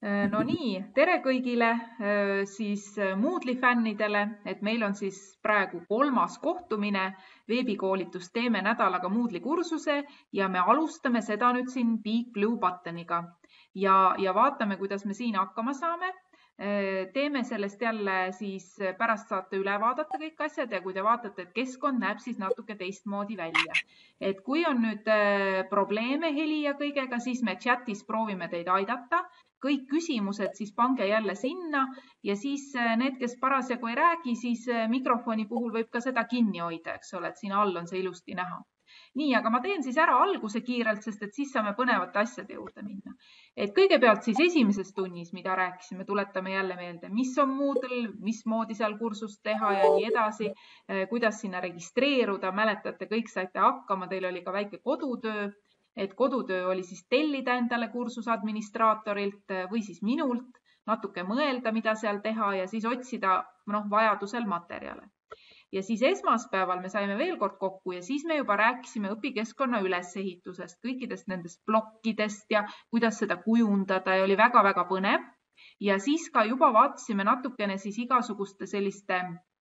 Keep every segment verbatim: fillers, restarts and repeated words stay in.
No nii, tere kõigile siis Moodle'i fännidele, et meil on siis praegu kolmas kohtumine veebikoolitus Teeme nädalaga Moodle'i kursuse ja me alustame seda nüüd siin Big Blue Buttoniga ja, ja vaatame, kuidas me siin hakkama saame. Teeme sellest jälle siis pärast saate üle vaadata kõik asjad ja kui te vaatate, et keskkond näeb siis natuke teistmoodi välja. Et kui on nüüd probleeme heli ja kõigega, siis me chatis proovime teid aidata. Kõik küsimused siis pange jälle sinna ja siis need, kes parasjagu ei räägi, siis mikrofoni puhul võib ka seda kinni hoida, eks ole, et siin all on see ilusti näha. Nii, aga ma teen siis ära alguse kiirelt, sest et siis saame põnevate asjade juurde minna. Et kõigepealt siis esimeses tunnis, mida rääkisime, tuletame jälle meelde, mis on Moodle, mismoodi seal kursust teha ja nii edasi, kuidas sinna registreeruda, mäletate, kõik saite hakkama, teil oli ka väike kodutöö, et kodutöö oli siis tellida endale kursuse administraatorilt või siis minult, natuke mõelda, mida seal teha ja siis otsida noh, vajadusel materjale. Ja siis esmaspäeval me saime veel kord kokku ja siis me juba rääkisime õpikeskkonna ülesehitusest, kõikidest nendest plokkidest ja kuidas seda kujundada ja oli väga-väga põnev. Ja siis ka juba vaatasime natukene siis igasuguste selliste,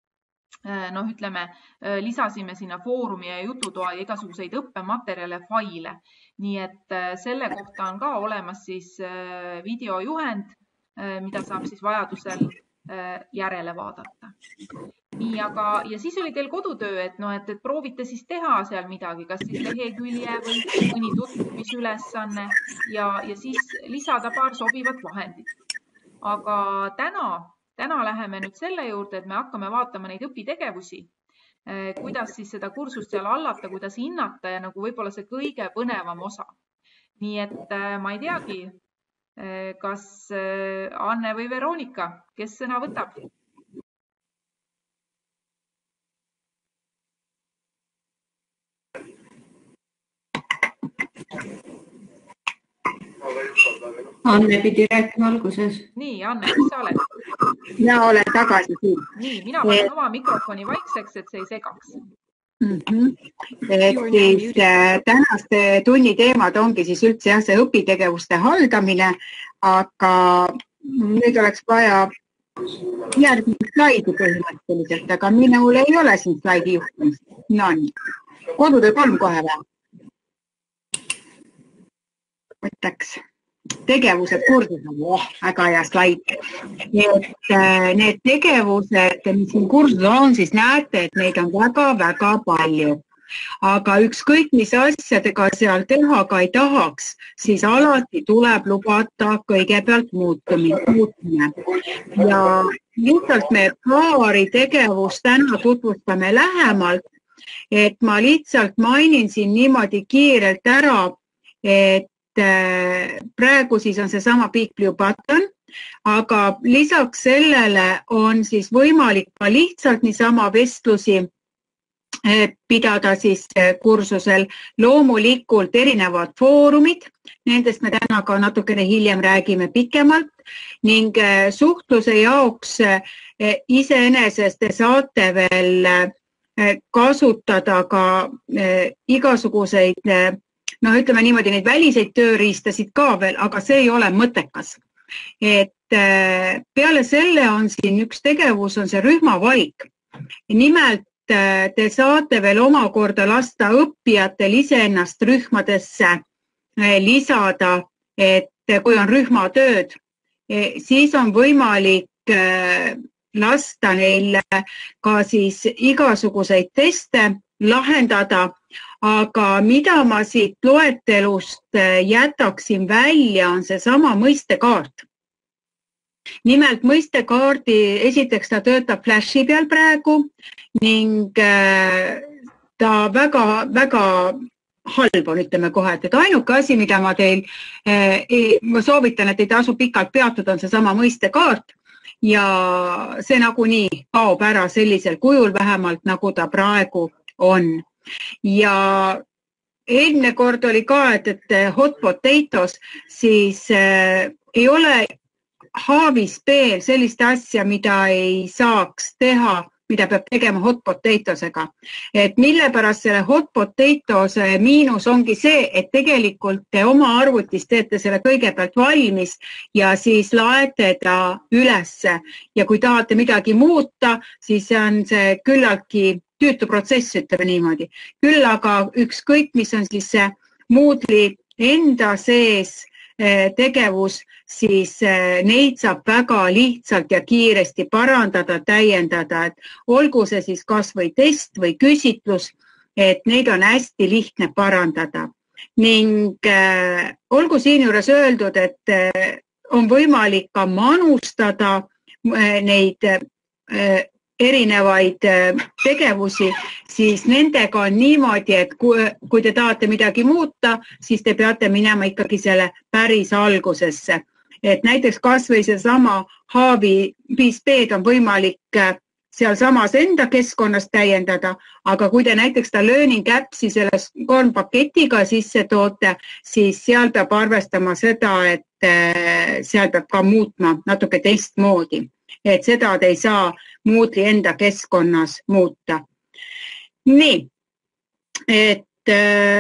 noh ütleme, lisasime sinna foorumi ja jututoa ja igasuguseid õppematerjale faile. Nii et selle kohta on ka olemas siis videojuhend, mida saab siis vajadusel järele vaadata. Nii, aga, ja siis oli teil kodutöö, et, no, et, et proovite siis teha seal midagi, kas siis lehekülje või mõni tutvumisülesanne ja, ja siis lisada paar sobivat vahendit. Aga täna, täna läheme nüüd selle juurde, et me hakkame vaatama neid õpitegevusi, kuidas siis seda kursust seal hallata, kuidas hinnata ja nagu võib-olla see kõige põnevam osa. Nii et ma ei teagi, kas Anne või Veronika, kes sõna võtab? Anne pidi rääkima alguses. Nii, Anne, mis sa oled? Mina olen tagasi siin. Nii, mina panen oma mikrofoni vaikseks, et see ei segaks. Mm -hmm. Et siis äh, tänaste tunni teemad ongi siis üldse jah, see õpitegevuste haldamine, aga nüüd oleks vaja järgmine slaidi põhimõtteliselt, aga minul ei ole siin slaidi juhtumist. No nii, kodutöö kolm kohe või? Võtaks tegevused kursusel, oh, väga hea slaid. Et äh, need tegevused, mis siin kursusel on, siis näete, et neid on väga-väga palju. Aga ükskõik, mis asjadega seal teha ka ei tahaks, siis alati tuleb lubata kõigepealt muutumine. Ja lihtsalt me paari tegevust täna tutvustame lähemalt, et ma lihtsalt mainin siin niimoodi kiirelt ära, et praegu siis on see sama Big Blue Button, aga lisaks sellele on siis võimalik ka lihtsalt niisama vestlusi pidada siis kursusel. Loomulikult erinevad foorumid, nendest me täna ka natukene hiljem räägime pikemalt ning suhtluse jaoks iseenesest te saate veel kasutada ka igasuguseid noh, ütleme niimoodi, neid väliseid tööriistasid ka veel, aga see ei ole mõttekas. Et peale selle on siin üks tegevus, on see rühmavalik. Nimelt te saate veel omakorda lasta õppijatel iseennast rühmadesse lisada, et kui on rühmatööd, siis on võimalik lasta neil ka siis igasuguseid teste lahendada. Aga mida ma siit loetelust jätaksin välja, on see sama mõistekaart. Nimelt mõistekaardi, esiteks ta töötab Flashi peal praegu ning ta väga, väga halb on, ütleme kohe, et ainuke asi, mida ma teil ma soovitan, et ei tasu pikalt peatuda, on see sama mõistekaart ja see nagunii kaob ära sellisel kujul vähemalt, nagu ta praegu on. Ja eelmine kord oli ka, et, et hot potatoes, siis äh, ei ole haavis veel sellist asja, mida ei saaks teha mida peab tegema hot potatoesega. Et mille pärast selle hot potatoes miinus ongi see, et tegelikult te oma arvutis teete selle kõigepealt valmis ja siis laete ta ülesse. Ja kui tahate midagi muuta, siis on see küllaltki tüütu protsess, ütleme niimoodi. Küll aga ükskõik, mis on siis see Moodle'i enda sees tegevus, siis neid saab väga lihtsalt ja kiiresti parandada, täiendada, et olgu see siis kas või test või küsitlus, et neid on hästi lihtne parandada. Ning äh, olgu siin juures öeldud, et äh, on võimalik ka manustada äh, neid äh, erinevaid tegevusi, siis nendega on niimoodi, et kui, kui te tahate midagi muuta, siis te peate minema ikkagi selle päris algusesse. Et näiteks kas või see sama Haavi viis B-d on võimalik seal samas enda keskkonnas täiendada, aga kui te näiteks ta learning appsi selles kolm paketiga sisse toote, siis seal peab arvestama seda, et seal peab ka muutma natuke teistmoodi. Et seda te ei saa Moodle'i enda keskkonnas muuta. Nii, et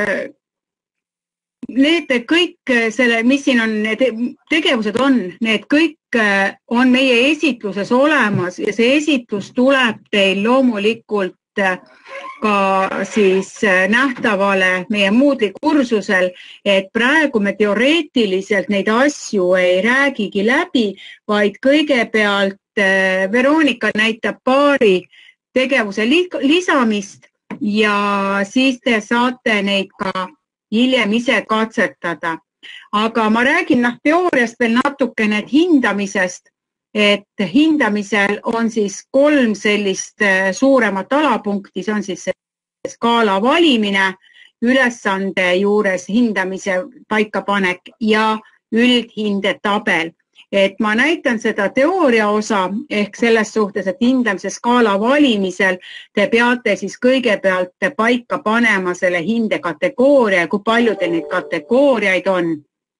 need kõik selle, mis siin on, need tegevused on, need kõik on meie esitluses olemas ja see esitlus tuleb teil loomulikult ka siis nähtavale meie Moodle'i kursusel, et praegu me teoreetiliselt neid asju ei räägigi läbi, vaid kõigepealt Veronika näitab paari tegevuse lisamist ja siis te saate neid ka hiljem ise katsetada. Aga ma räägin noh, teooriast veel natukene hindamisest, et hindamisel on siis kolm sellist suuremat alapunkti, see on siis skaala valimine, ülesande juures hindamise paikapanek ja üldhindetabel. Et ma näitan seda teooria osa ehk selles suhtes, et hindamise skaala valimisel te peate siis kõigepealt paika panema selle hindekategooria, kui palju teil neid kategooriaid on.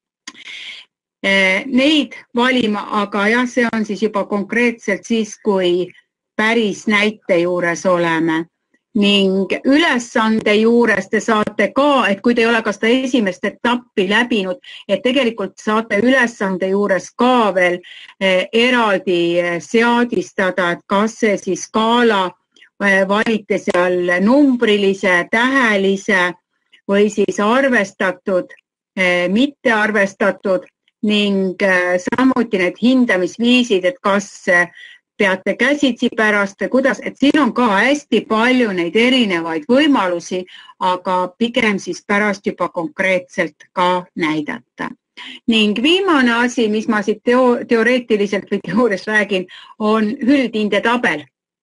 Neid valima, aga jah, see on siis juba konkreetselt siis, kui päris näite juures oleme. Ning ülesande juures te saate ka, et kui te ei ole ka seda esimest etappi läbinud, et tegelikult saate ülesande juures ka veel eraldi seadistada, et kas see siis skaala valite seal numbrilise, tähelise või siis arvestatud, mitte arvestatud ning samuti need hindamisviisid, et kas peate käsitsi pärast või kuidas, et siin on ka hästi palju neid erinevaid võimalusi, aga pigem siis pärast juba konkreetselt ka näidata. Ning viimane asi, mis ma siit teo teoreetiliselt või teoorias räägin, on üldhindetabel.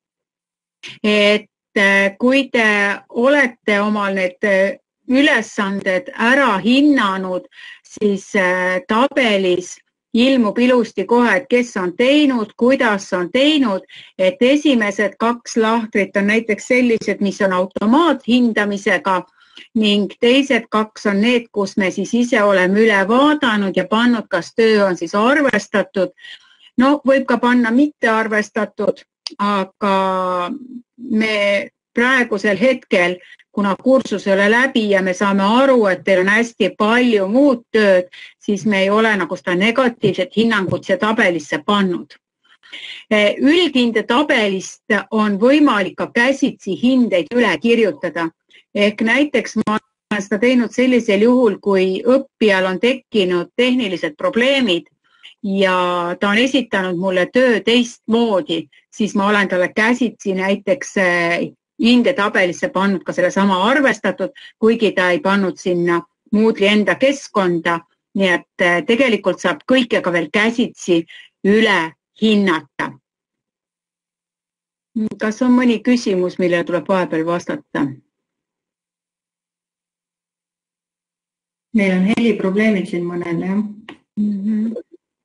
Et kui te olete omal need ülesanded ära hinnanud, siis tabelis ilmub ilusti kohe, et kes on teinud, kuidas on teinud, et esimesed kaks lahtrit on näiteks sellised, mis on automaathindamisega ning teised kaks on need, kus me siis ise oleme üle vaadanud ja pannud, kas töö on siis arvestatud. No võib ka panna mitte arvestatud, aga me praegusel hetkel, kuna kursus ei ole läbi ja me saame aru, et teil on hästi palju muud tööd, siis me ei ole nagu seda negatiivset hinnangut siia tabelisse pannud. Üldhinde tabelist on võimalik ka käsitsi hindeid üle kirjutada. Ehk näiteks ma olen seda teinud sellisel juhul, kui õppijal on tekkinud tehnilised probleemid ja ta on esitanud mulle töö teistmoodi, siis ma olen talle käsitsi näiteks hindetabelisse pannud ka selle sama arvestatud, kuigi ta ei pannud sinna Moodle'i enda keskkonda, nii et tegelikult saab kõike ka veel käsitsi üle hinnata. Kas on mõni küsimus, millele tuleb vahepeal vastata? Meil on heliprobleemid siin mõnel, jah. Mm-hmm.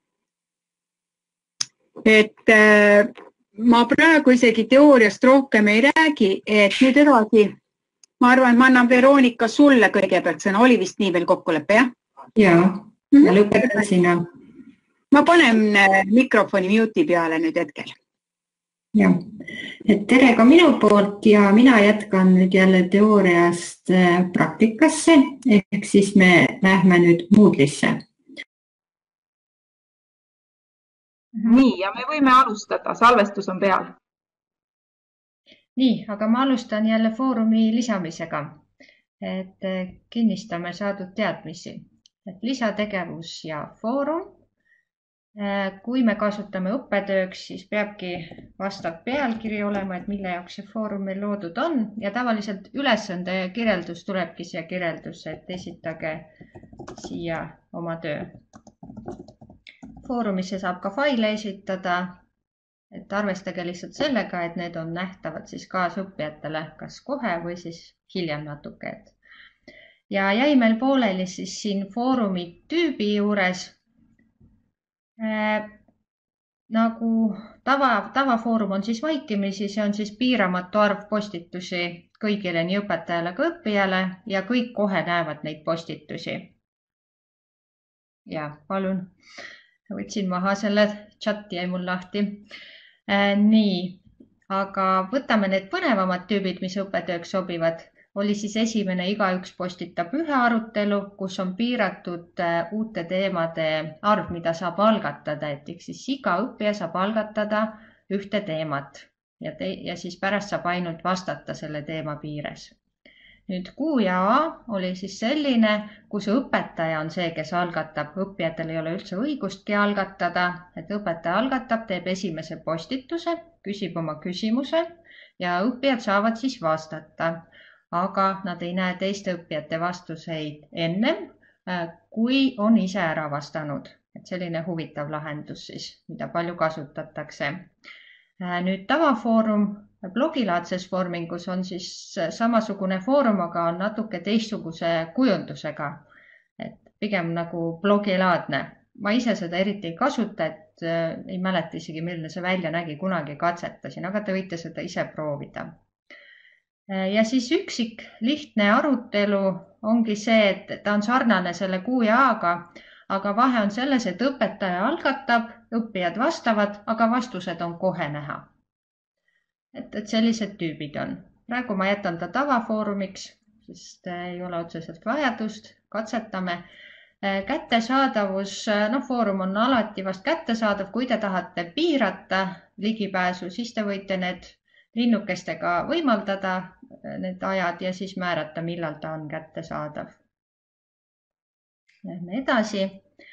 Et ma praegu isegi teooriast rohkem ei räägi, et nüüd edasi, ma arvan, et ma annan Veronika sulle kõigepealt sõna, oli vist nii veel kokkulepe, jah? Jaa, ja lõpetan sina. Ma panen mikrofoni mute'i peale nüüd hetkel. jah, et tere ka minu poolt ja mina jätkan nüüd jälle teooriast praktikasse, ehk siis me lähme nüüd Moodle'isse. Nii, ja me võime alustada, salvestus on peal. Nii, aga ma alustan jälle foorumi lisamisega, et kinnistame saadud teadmisi. Et lisategevus ja foorum. Kui me kasutame õppetööks, siis peabki vastav pealkiri olema, et mille jaoks see foorum meil loodud on. Ja tavaliselt ülesande kirjeldus tulebki siia kirjeldus, et esitage siia oma töö. Foorumisse saab ka faile esitada, et arvestage lihtsalt sellega, et need on nähtavad siis kaasõppijatele kas kohe või siis hiljem natuke. Ja jäi meil pooleli siis siin foorumi tüübi juures. Äh, nagu tava, tavafoorum on siis vaikimisi, see on siis piiramatu arv postitusi kõigile, nii õpetajale kui õppijale ja kõik kohe näevad neid postitusi. Ja palun, võtsin maha selle, chat jäi mul lahti. Äh, nii, aga võtame need põnevamad tüübid, mis õppetööks sobivad. Oli siis esimene igaüks postitab ühe arutelu, kus on piiratud uute teemade arv, mida saab algatada, et siis iga õppija saab algatada ühte teemat ja, te ja siis pärast saab ainult vastata selle teema piires. Nüüd Q ja A oli siis selline, kus õpetaja on see, kes algatab. Õppijatel ei ole üldse õigustki algatada, et õpetaja algatab, teeb esimese postituse, küsib oma küsimuse ja õppijad saavad siis vastata. Aga nad ei näe teiste õppijate vastuseid ennem, kui on ise ära vastanud. Et selline huvitav lahendus siis, mida palju kasutatakse. Nüüd tavafoorum blogilaadses vormingus on siis samasugune foorum, aga on natuke teistsuguse kujundusega. Et pigem nagu blogilaadne. Ma ise seda eriti ei kasuta, et ei mäleta isegi, milline see välja nägi, kunagi katsetasin, aga te võite seda ise proovida. Ja siis üksik lihtne arutelu ongi see, et ta on sarnane selle Q ja A-ga, aga vahe on selles, et õpetaja algatab, õppijad vastavad, aga vastused on kohe näha. Et, et sellised tüübid on. Praegu ma jätan ta tavafoorumiks, sest ei ole otseselt vajadust, katsetame. Kättesaadavus, no foorum on alati vast kättesaadav, kui te tahate piirata ligipääsu, siis te võite need linnukestega võimaldada need ajad ja siis määrata, millal ta on kättesaadav. Lähme edasi.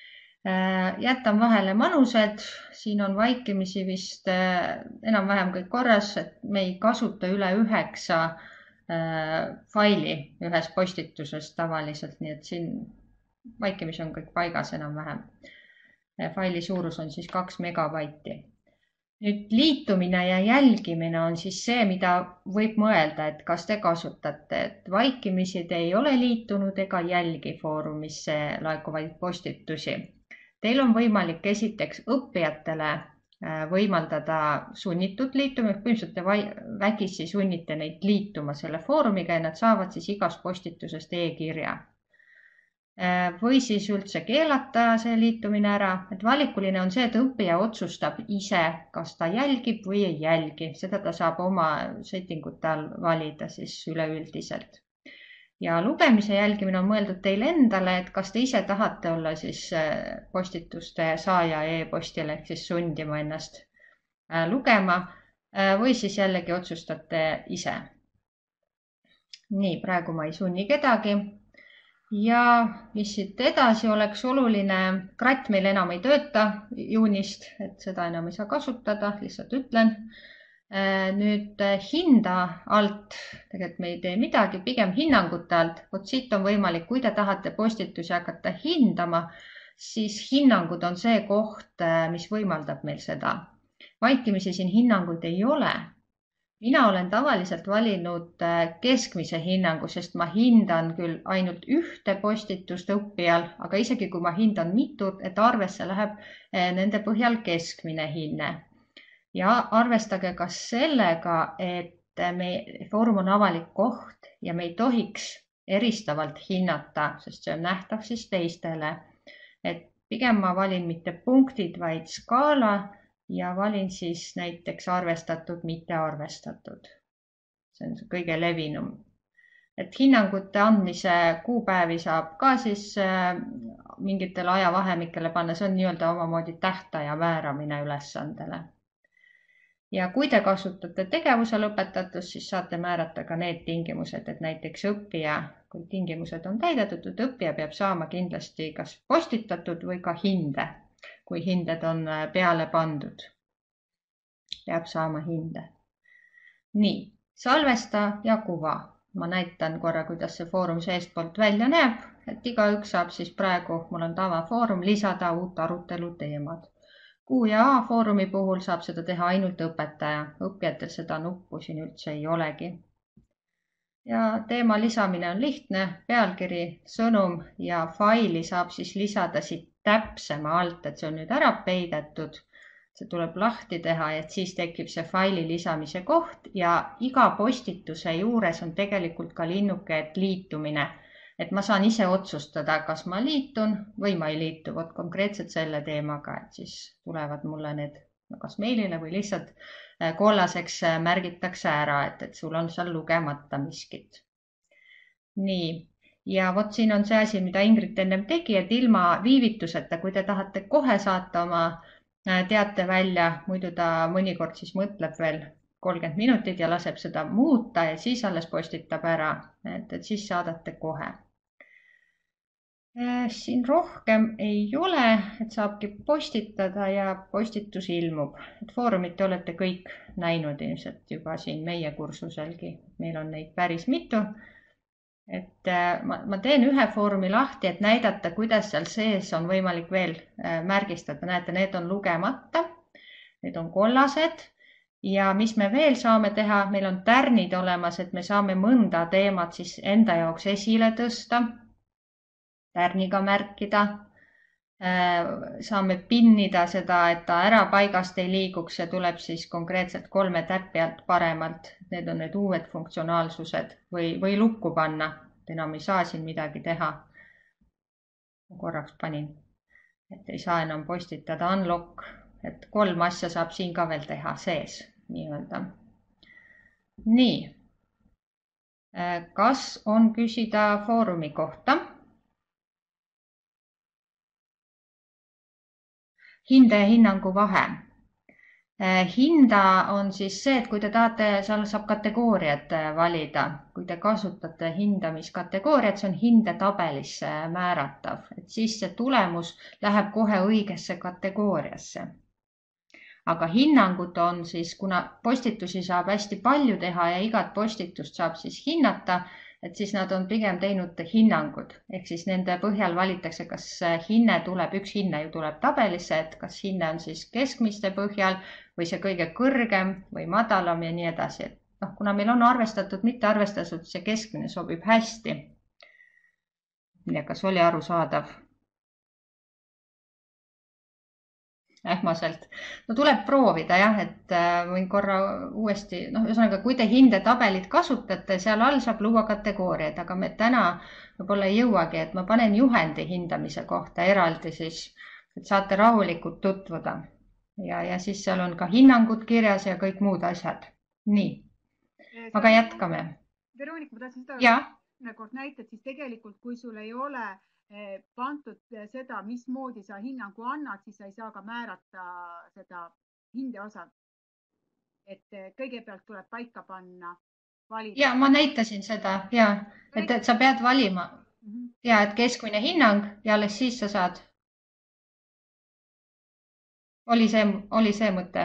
Jätan vahele manused. Siin on vaikimisi vist enam-vähem kõik korras, et me ei kasuta üle üheksa faili ühes postituses tavaliselt, nii et siin vaikimisi on kõik paigas enam-vähem. Faili suurus on siis kaks megabaiti. Nüüd liitumine ja jälgimine on siis see, mida võib mõelda, et kas te kasutate, et vaikimisi te ei ole liitunud ega jälgi foorumisse laekuvaid postitusi. Teil on võimalik esiteks õppijatele võimaldada sunnitud liitumist, põhimõtteliselt te vägisi sunnite neid liituma selle foorumiga ja nad saavad siis igast postitusest e-kirja. Või siis üldse keelata see liitumine ära, et valikuline on see, et õppija otsustab ise, kas ta jälgib või ei jälgi. Seda ta saab oma settingute all valida siis üleüldiselt. Ja lugemise jälgimine on mõeldud teile endale, et kas te ise tahate olla siis postituste saaja e-postile, ehk siis sundima ennast lugema või siis jällegi otsustate ise. Nii, praegu ma ei sunni kedagi. Ja mis siit edasi oleks oluline, kratt meil enam ei tööta juunist, et seda enam ei saa kasutada, lihtsalt ütlen. Nüüd hinda alt, tegelikult me ei tee midagi, pigem hinnangute alt. Vot siit on võimalik, kui te tahate postitusi hakata hindama, siis hinnangud on see koht, mis võimaldab meil seda. Vaikimisi siin hinnanguid ei ole. Mina olen tavaliselt valinud keskmise hinnangu, sest ma hindan küll ainult ühte postitust õppijal, aga isegi kui ma hindan mitut, et arvesse läheb nende põhjal keskmine hinne. Ja arvestage ka sellega, et me, foorum on avalik koht ja me ei tohiks eristavalt hinnata, sest see on nähtav siis teistele. Et pigem ma valin mitte punktid, vaid skaala ja valin siis näiteks arvestatud, mitte arvestatud. See on kõige levinum. Et hinnangute andmise kuupäevi saab ka siis mingitele ajavahemikele panna, see on nii-öelda omamoodi tähtaja määramine ülesandele. Ja kui te kasutate tegevuse lõpetatust, siis saate määrata ka need tingimused, et näiteks õppija, kui tingimused on täidetud, et õppija peab saama kindlasti kas postitatud või ka hinde, kui hinded on peale pandud. Peab saama hinde. Nii, salvesta ja kuva. Ma näitan korra, kuidas see foorum seestpoolt välja näeb, et igaüks saab siis praegu, mul on tavafoorum, lisada uut arutelu teemad. Q ja A foorumi puhul saab seda teha ainult õpetaja. Õppijatel seda nuppu siin üldse ei olegi. Ja teema lisamine on lihtne. Pealkiri, sõnum ja faili saab siis lisada siit täpsema alt, et see on nüüd ära peidetud. See tuleb lahti teha, et siis tekib see faili lisamise koht ja iga postituse juures on tegelikult ka linnuke, et liitumine. Et ma saan ise otsustada, kas ma liitun või ma ei liitu, vot konkreetselt selle teemaga, et siis tulevad mulle need kas meilile või lihtsalt kollaseks märgitakse ära, et, et sul on seal lugemata miskit. Nii, ja vot siin on see asi, mida Ingrid ennem tegi, et ilma viivituseta, kui te tahate kohe saata oma teate välja, muidu ta mõnikord siis mõtleb veel kolmkümmend minutit ja laseb seda muuta ja siis alles postitab ära, et, et siis saadate kohe. Siin rohkem ei ole, et saabki postitada ja postitus ilmub. Et foorumit te olete kõik näinud ilmselt juba siin meie kursuselgi. Meil on neid päris mitu. Et ma, ma teen ühe foorumi lahti, et näidata, kuidas seal sees on võimalik veel märgistada. Näete, need on lugemata, need on kollased ja mis me veel saame teha, meil on tärnid olemas, et me saame mõnda teemat siis enda jaoks esile tõsta. Tärniga märkida, saame pinnida seda, et ta ära paigast ei liiguks ja tuleb siis konkreetselt kolme täppi alt paremalt. Need on need uued funktsionaalsused või, või lukku panna, enam ei saa siin midagi teha. Korraks panin, et ei saa enam postitada unlock, et kolm asja saab siin ka veel teha sees. Nii-öelda. Nii, kas on küsida foorumi kohta? Hinde ja hinnangu vahe. Hinda on siis see, et kui te tahate, seal saab kategooriat valida. Kui te kasutate hindamiskategooriat, see on hindetabelisse määratav. Et siis see tulemus läheb kohe õigesse kategooriasse. Aga hinnangud on siis, kuna postitusi saab hästi palju teha ja igat postitust saab siis hinnata, et siis nad on pigem teinud hinnangud, ehk siis nende põhjal valitakse, kas hinne tuleb, üks hinne ju tuleb tabelisse, et kas hinne on siis keskmiste põhjal või see kõige kõrgem või madalam ja nii edasi. No, kuna meil on arvestatud, mitte arvestatud, see keskmine sobib hästi. Kas oli arusaadav? Ähmaselt. No tuleb proovida jah, et võin korra uuesti, noh, ühesõnaga, kui te hindetabelit kasutate, seal all saab luua kategooriaid, aga me täna võib-olla ei jõuagi, et ma panen juhendi hindamise kohta eraldi siis, et saate rahulikult tutvuda. Ja, ja siis seal on ka hinnangud kirjas ja kõik muud asjad. Nii, aga jätkame. Veronika, ma tahtsin seda kord näitad, siis tegelikult, kui sul ei ole pandud seda, mismoodi sa hinnangu annad, siis sa ei saa ka määrata seda hindeosa. Et kõigepealt tuleb paika panna, valida. Ja, ma näitasin seda, ja, et, et sa pead valima. Ja, et keskmine hinnang ja alles siis sa saad. Oli see, oli see mõte?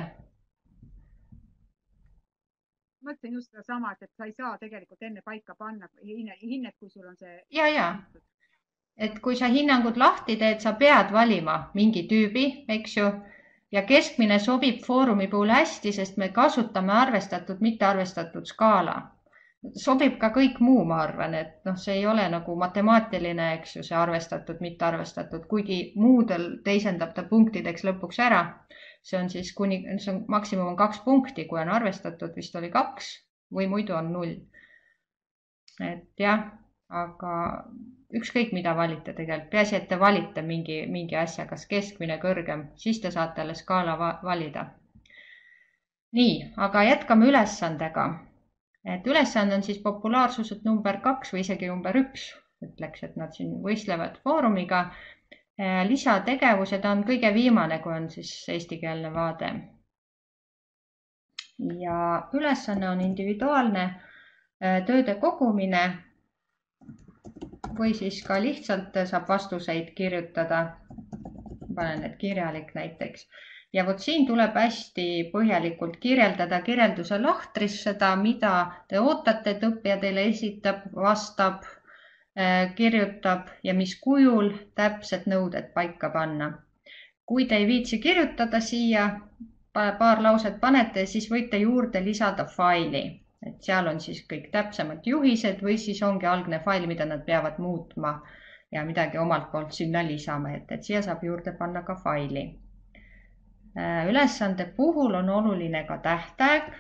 Mõtlen just seda sama, et sa ei saa tegelikult enne paika panna hinnet, kui sul on see... Ja, ja. Et kui sa hinnangud lahti teed, sa pead valima mingi tüübi, eks ju, ja keskmine sobib foorumi puhul hästi, sest me kasutame arvestatud, mitte arvestatud skaala. Sobib ka kõik muu, ma arvan, et noh, see ei ole nagu matemaatiline, eks ju, see arvestatud, mitte arvestatud, kuigi muudel teisendab ta punktideks lõpuks ära. See on siis kuni, see on maksimum on kaks punkti, kui on arvestatud, vist oli kaks või muidu on null. Et jah, aga ükskõik mida valite tegelikult, peaasi, et te valite mingi, mingi asja, kas keskmine, kõrgem, siis te saate jälle skaala valida. Nii, aga jätkame ülesandega. Et ülesande on siis populaarsuselt number kaks või isegi number üks, ütleks, et nad siin võistlevad foorumiga. Lisategevused on kõige viimane, kui on siis eestikeelne vaade. Ja ülesanne on individuaalne tööde kogumine või siis ka lihtsalt saab vastuseid kirjutada. Panen need kirjalik näiteks. Ja vot siin tuleb hästi põhjalikult kirjeldada kirjelduse lahtris seda, mida te ootate, et õppija teile esitab, vastab, kirjutab ja mis kujul täpselt nõuded paika panna. Kui te ei viitsi kirjutada siia, paar lauset panete, siis võite juurde lisada faili. Et seal on siis kõik täpsemad juhised või siis ongi algne fail, mida nad peavad muutma ja midagi omalt poolt sinna lisama, et, et siia saab juurde panna ka faili. Ülesande puhul on oluline ka tähtaeg,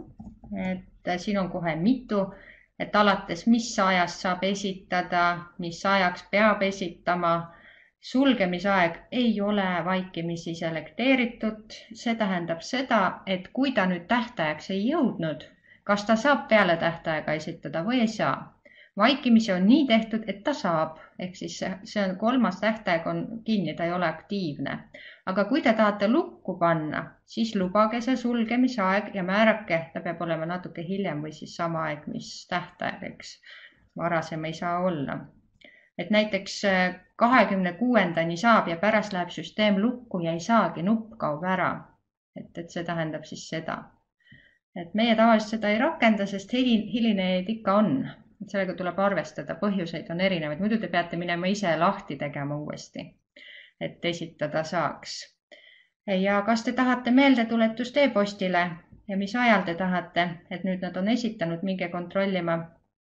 et siin on kohe mitu, et alates mis ajast saab esitada, mis ajaks peab esitama. Sulgemisaeg ei ole vaikimisi selekteeritud. See tähendab seda, et kui ta nüüd tähtajaks ei jõudnud, kas ta saab peale tähtaega esitada või ei saa. Vaikimisi on nii tehtud, et ta saab, ehk siis see on kolmas tähtaeg on kinni, ta ei ole aktiivne. Aga kui te tahate lukku panna, siis lubage see sulgemisaeg ja määrake, ta peab olema natuke hiljem või siis sama aeg, mis tähtaeg, eks varasem ei saa olla. Et näiteks kahekümne kuuendani saab ja pärast läheb süsteem lukku ja ei saagi, nupp kaob ära. Et, et see tähendab siis seda. Et meie tavaliselt seda ei rakenda, sest hilinejaid ikka on. Et sellega tuleb arvestada, põhjuseid on erinevaid. Muidu te peate minema ise lahti tegema uuesti, et esitada saaks. Ja kas te tahate meeldetuletust e-postile ja mis ajal te tahate, et nüüd nad on esitanud, minge kontrollima.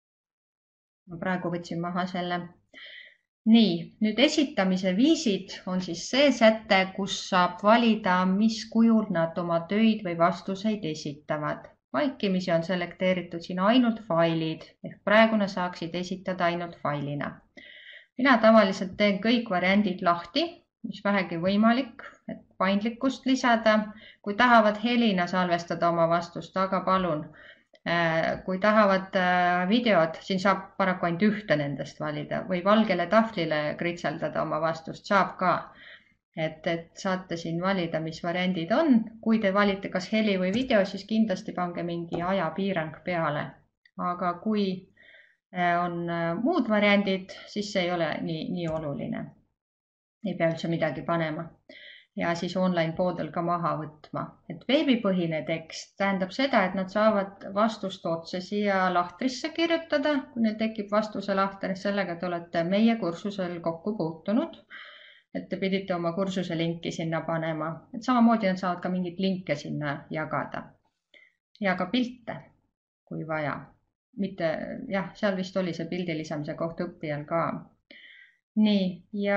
Ma praegu võtsin maha selle. Nii, nüüd esitamise viisid on siis see säte, kus saab valida, mis kujul nad oma töid või vastuseid esitavad. Vaikimisi on selekteeritud siin ainult failid, ehk praegune saaksid esitada ainult failina. Mina tavaliselt teen kõik variandid lahti, mis vähegi võimalik, et paindlikkust lisada. Kui tahavad helina salvestada oma vastust, aga palun. Kui tahavad videod, siin saab paraku ainult ühte nendest valida või valgele tahvlile kritseldada oma vastust, saab ka. Et, et saate siin valida, mis variandid on. Kui te valite kas heli või video, siis kindlasti pange mingi ajapiirang peale. Aga kui on muud variandid, siis see ei ole nii, nii oluline. Ei pea üldse midagi panema. Ja siis online poodel ka maha võtma. Et veebipõhine tekst tähendab seda, et nad saavad vastust otse siia lahtrisse kirjutada. Kui neil tekib vastuse lahter, sellega te olete meie kursusel kokku puutunud. Et te pidite oma kursuse linki sinna panema. Et samamoodi nad saavad ka mingit linke sinna jagada. Ja ka pilte, kui vaja. Mitte, jah, seal vist oli see pildi lisamise koht õppijal ka. Nii, ja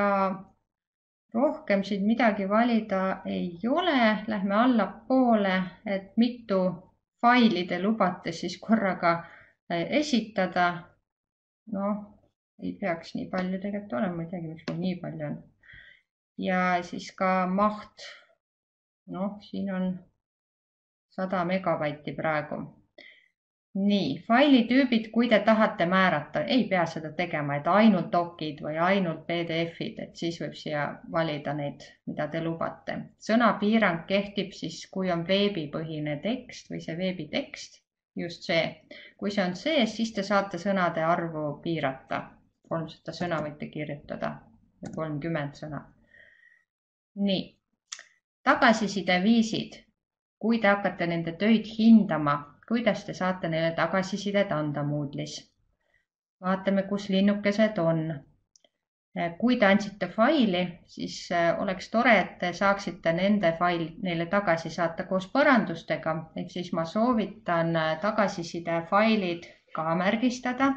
rohkem siin midagi valida ei ole. Lähme allapoole, et mitu faili te lubate siis korraga esitada. Noh, ei peaks nii palju tegelikult olema, ma ei teagi, miks meil nii palju on. Ja siis ka maht, noh, siin on sada megabaiti praegu. Nii, faili tüübid, kui te tahate määrata, ei pea seda tegema, et ainult dokid või ainult P D F-id, et siis võib siia valida neid, mida te lubate. Sõnapiirang kehtib siis, kui on veebipõhine tekst või see veebitekst, just see. Kui see on see, siis te saate sõnade arvu piirata. kolmsada sõna võite kirjutada või kolmkümmend sõna. Nii, tagasiside viisid, kui te hakkate nende töid hindama, kuidas te saate neile tagasisidet anda Moodle'is. Vaatame, kus linnukesed on. Kui te andsite faili, siis oleks tore, et te saaksite nende fail neile tagasi saata koos parandustega. Ehk siis ma soovitan tagasiside failid ka märgistada,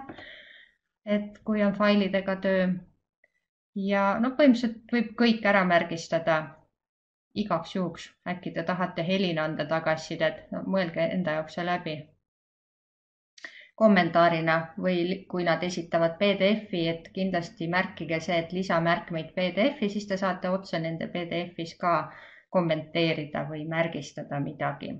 et kui on failidega töö. Ja no põhimõtteliselt võib kõik ära märgistada. Igaks juhuks, äkki te tahate helina anda tagasisidet, no mõelge enda jaoks see läbi. kommentaarina või kui nad esitavad P D F-i, et kindlasti märkige see, et lisamärkmeid P D F-i, siis te saate otse nende P D F-is ka kommenteerida või märgistada midagi.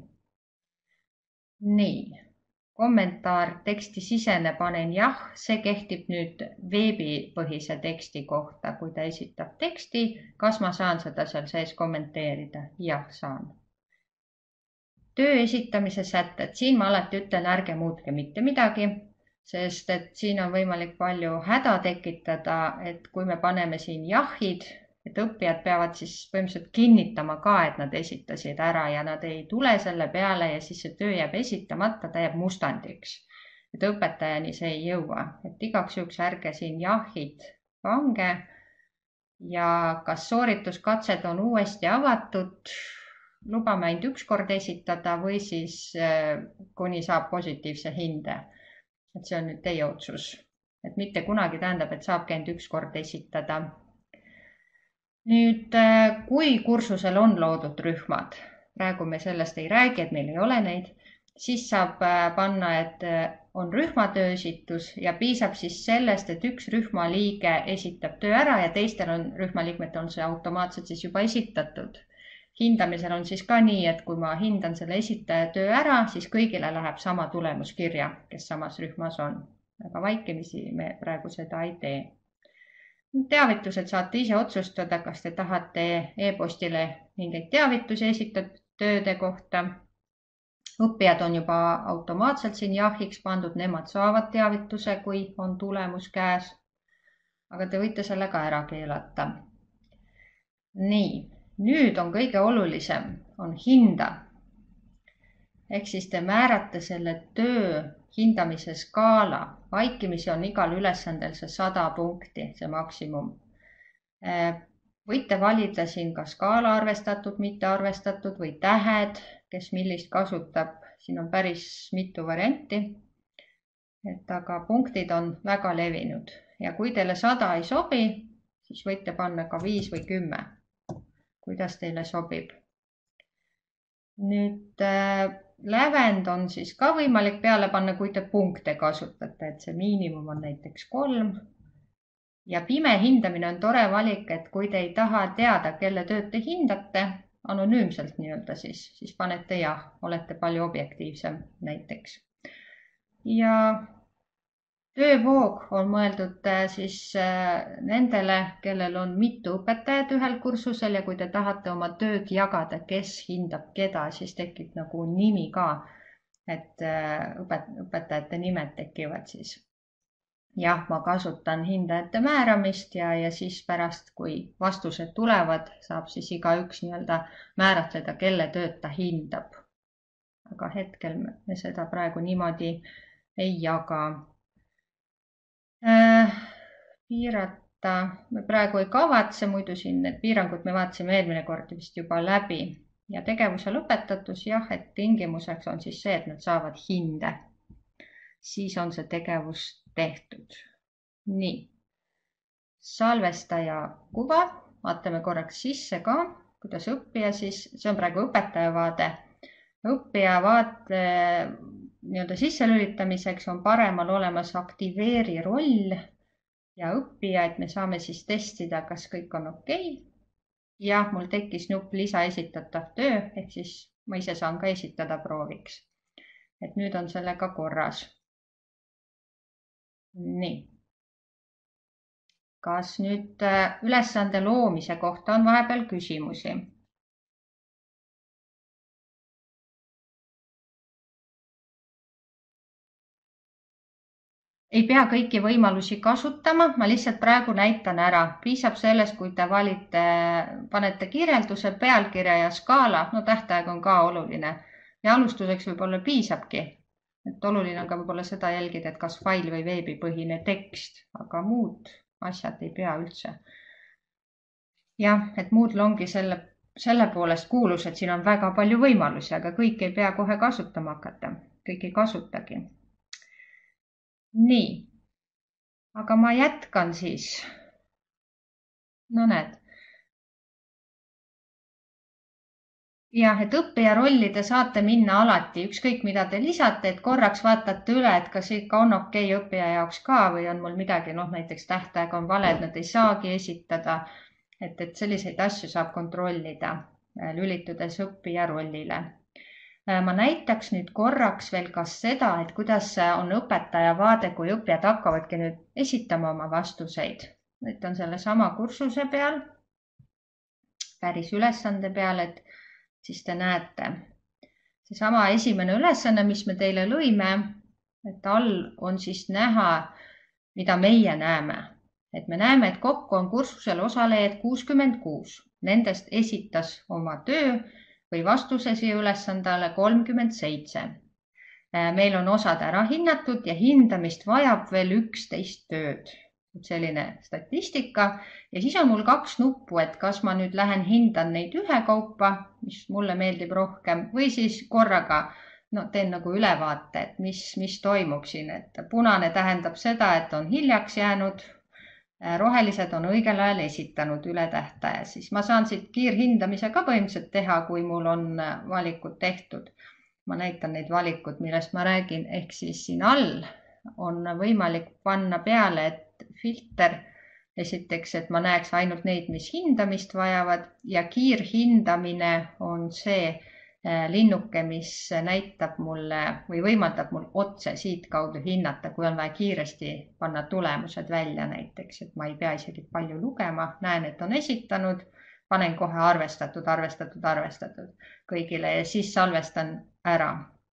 Nii, kommentaar teksti sisene panen jah, see kehtib nüüd veebipõhise teksti kohta. Kui ta esitab teksti, kas ma saan seda seal sees kommenteerida? Jah, saan. Töö esitamise sätted. Siin ma alati ütlen, ärge muutke mitte midagi, sest et siin on võimalik palju häda tekitada, et kui me paneme siin jahid, et õppijad peavad siis põhimõtteliselt kinnitama ka, et nad esitasid ära ja nad ei tule selle peale ja siis see töö jääb esitamata, ta jääb mustandiks. Et õpetajani see ei jõua, et igaks juhuks ärge siin jahid pange ja kas soorituskatsed on uuesti avatud, lubame ainult üks kord esitada või siis kuni saab positiivse hinde. Et see on nüüd teie otsus. Et mitte kunagi tähendab, et saabki ainult üks kord esitada. Nüüd, kui kursusel on loodud rühmad, praegu me sellest ei räägi, et meil ei ole neid, siis saab panna, et on rühmatööesitus ja piisab siis sellest, et üks rühmaliige esitab töö ära ja teistel on rühmaliikmetel on see automaatselt siis juba esitatud. Hindamisel on siis ka nii, et kui ma hindan selle esitaja töö ära, siis kõigile läheb sama tulemuskirja, kes samas rühmas on. Aga vaikimisi me praegu seda ei tee. Teavitused saate ise otsustada, kas te tahate e-postile mingeid teavitusi esitatud tööde kohta. Õppijad on juba automaatselt siin jahiks pandud, nemad saavad teavituse, kui on tulemus käes. Aga te võite selle ka ära keelata. Nii. Nüüd on kõige olulisem, on hinda. Ehk siis te määrate selle töö hindamise skaala. Vaikimisi on igal ülesandel see sada punkti, see maksimum. Võite valida siin ka skaala arvestatud, mitte arvestatud või tähed, kes millist kasutab. Siin on päris mitu varianti. Et aga punktid on väga levinud. Ja kui teile sada ei sobi, siis võite panna ka viis või kümme. Kuidas teile sobib. Nüüd lävend on siis ka võimalik peale panna, kui te punkte kasutate, et see miinimum on näiteks kolm. Ja pime hindamine on tore valik, et kui te ei taha teada, kelle tööd te hindate, anonüümselt nii-öelda siis, siis panete jah, olete palju objektiivsem näiteks. Ja töövoog on mõeldud siis nendele, kellel on mitu õpetajat ühel kursusel ja kui te tahate oma tööd jagada, kes hindab keda, siis tekib nagu nimi ka, et õpetajate nimed tekivad siis. Jah, ma kasutan hindajate määramist ja, ja siis pärast, kui vastused tulevad, saab siis igaüks nii-öelda määratleda, kelle tööd ta hindab. Aga hetkel me seda praegu niimoodi ei jaga. Piirata, me praegu ei kavatse, muidu siin need piirangud me vaatasime eelmine kord vist juba läbi ja tegevuse lõpetatus, jah, et tingimuseks on siis see, et nad saavad hinde. Siis on see tegevus tehtud. Nii, salvestaja kuva, vaatame korraks sisse ka, kuidas õppija siis, see on praegu õpetaja vaade. Õppija vaate nii-öelda sisselülitamiseks on paremal olemas aktiveeri roll ja õppija, et me saame siis testida, kas kõik on okei. Ja mul tekkis nupp lisa esitatav töö, ehk siis ma ise saan ka esitada prooviks. Et nüüd on sellega korras. Nii. Kas nüüd ülesande loomise kohta on vahepeal küsimusi? Ei pea kõiki võimalusi kasutama, ma lihtsalt praegu näitan ära. Piisab sellest, kui te valite, panete kirjelduse, pealkirja ja skaala, no tähtaeg on ka oluline. Ja alustuseks võib-olla piisabki. Et oluline on ka võib-olla seda jälgida, et kas fail või veebipõhine tekst, aga muud asjad ei pea üldse. Jah, et Moodle ongi selle, selle poolest kuulus, et siin on väga palju võimalusi, aga kõik ei pea kohe kasutama hakata. Kõik ei kasutagi. Nii, aga ma jätkan siis. No näed. jah, et õppija rolli te saate minna alati, ükskõik mida te lisate, et korraks vaatate üle, et kas ikka on okei okay õppija jaoks ka või on mul midagi, noh näiteks tähtaeg on vale, et nad ei saagi esitada. Et, et selliseid asju saab kontrollida, lülitudes õppija rollile. Ma näitaks nüüd korraks veel ka seda, et kuidas on õpetaja vaade, kui õppijad hakkavadki nüüd esitama oma vastuseid. Nüüd on selle sama kursuse peal, päris ülesande peal, et siis te näete seesama esimene ülesanne, mis me teile lõime, et all on siis näha, mida meie näeme. Et me näeme, et kokku on kursusel osalejaid kuuskümmend kuus. Nendest esitas oma töö või vastuse siia ülesandale kolmkümmend seitse. Meil on osad ära hinnatud ja hindamist vajab veel üksteist tööd. Selline statistika ja siis on mul kaks nuppu, et kas ma nüüd lähen hindan neid ühekaupa, mis mulle meeldib rohkem, või siis korraga no, teen nagu ülevaate, et mis, mis toimub siin. Et punane tähendab seda, et on hiljaks jäänud, rohelised on õigel ajal esitanud üle tähtaja, siis ma saan siit kiirhindamise ka põhimõtteliselt teha, kui mul on valikud tehtud. Ma näitan neid valikud, millest ma räägin, ehk siis siin all on võimalik panna peale, et filter esiteks, et ma näeks ainult neid, mis hindamist vajavad ja kiirhindamine on see linnuke, mis näitab mulle või võimaldab mul otse siit kaudu hinnata, kui on vaja kiiresti panna tulemused välja näiteks, et ma ei pea isegi palju lugema, näen, et on esitanud, panen kohe arvestatud, arvestatud, arvestatud kõigile ja siis salvestan ära.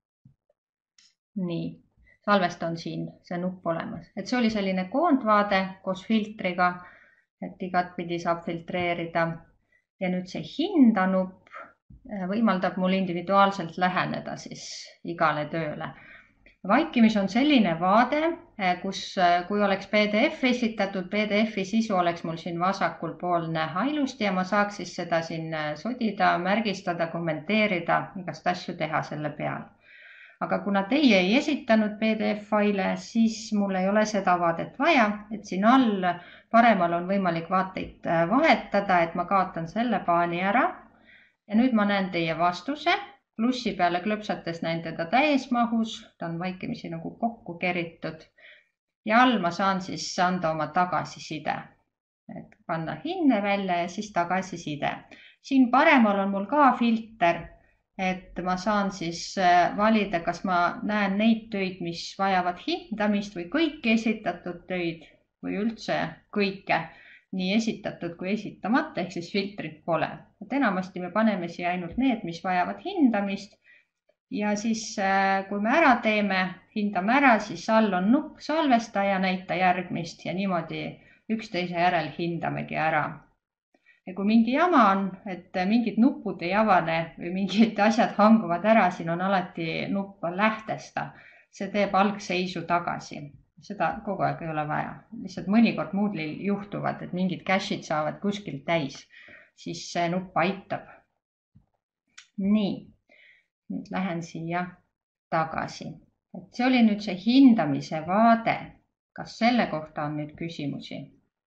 Nii, salvesta on siin see nupp olemas, et see oli selline koondvaade koos filtriga, et igatpidi saab filtreerida ja nüüd see hindanupp võimaldab mul individuaalselt läheneda siis igale tööle. Vaikimis on selline vaade, kus kui oleks P D F esitatud, P D F-i sisu oleks mul siin vasakul pool näha ilusti ja ma saaks siis seda siin sodida, märgistada, kommenteerida, igast asju teha selle peal. Aga kuna teie ei esitanud P D F-faile, siis mul ei ole seda vaadet vaja, et siin all paremal on võimalik vaateid vahetada, et ma kaotan selle paani ära. Ja nüüd ma näen teie vastuse, plussi peale klõpsates näen teda täies mahus, ta on vaikimisi nagu kokku keritud ja all ma saan siis anda oma tagasiside, et panna hinne välja ja siis tagasiside. Siin paremal on mul ka filter, et ma saan siis valida, kas ma näen neid töid, mis vajavad hindamist või kõiki esitatud töid või üldse kõike. Nii esitatud kui esitamata, ehk siis filtrit pole. Et enamasti me paneme siia ainult need, mis vajavad hindamist ja siis kui me ära teeme, hindame ära, siis all on nupp salvesta ja näita järgmist ja niimoodi üksteise järel hindamegi ära. Ja kui mingi jama on, et mingid nupud ei avane või mingid asjad hanguvad ära, siin on alati nupp lähtesta. See teeb algseisu tagasi. Seda kogu aeg ei ole vaja. Lihtsalt mõnikord Moodle'il juhtuvad, et mingid cache'id saavad kuskil täis, siis see nupp aitab. Nii, nüüd lähen siia tagasi. Et see oli nüüd see hindamise vaade. Kas selle kohta on nüüd küsimusi?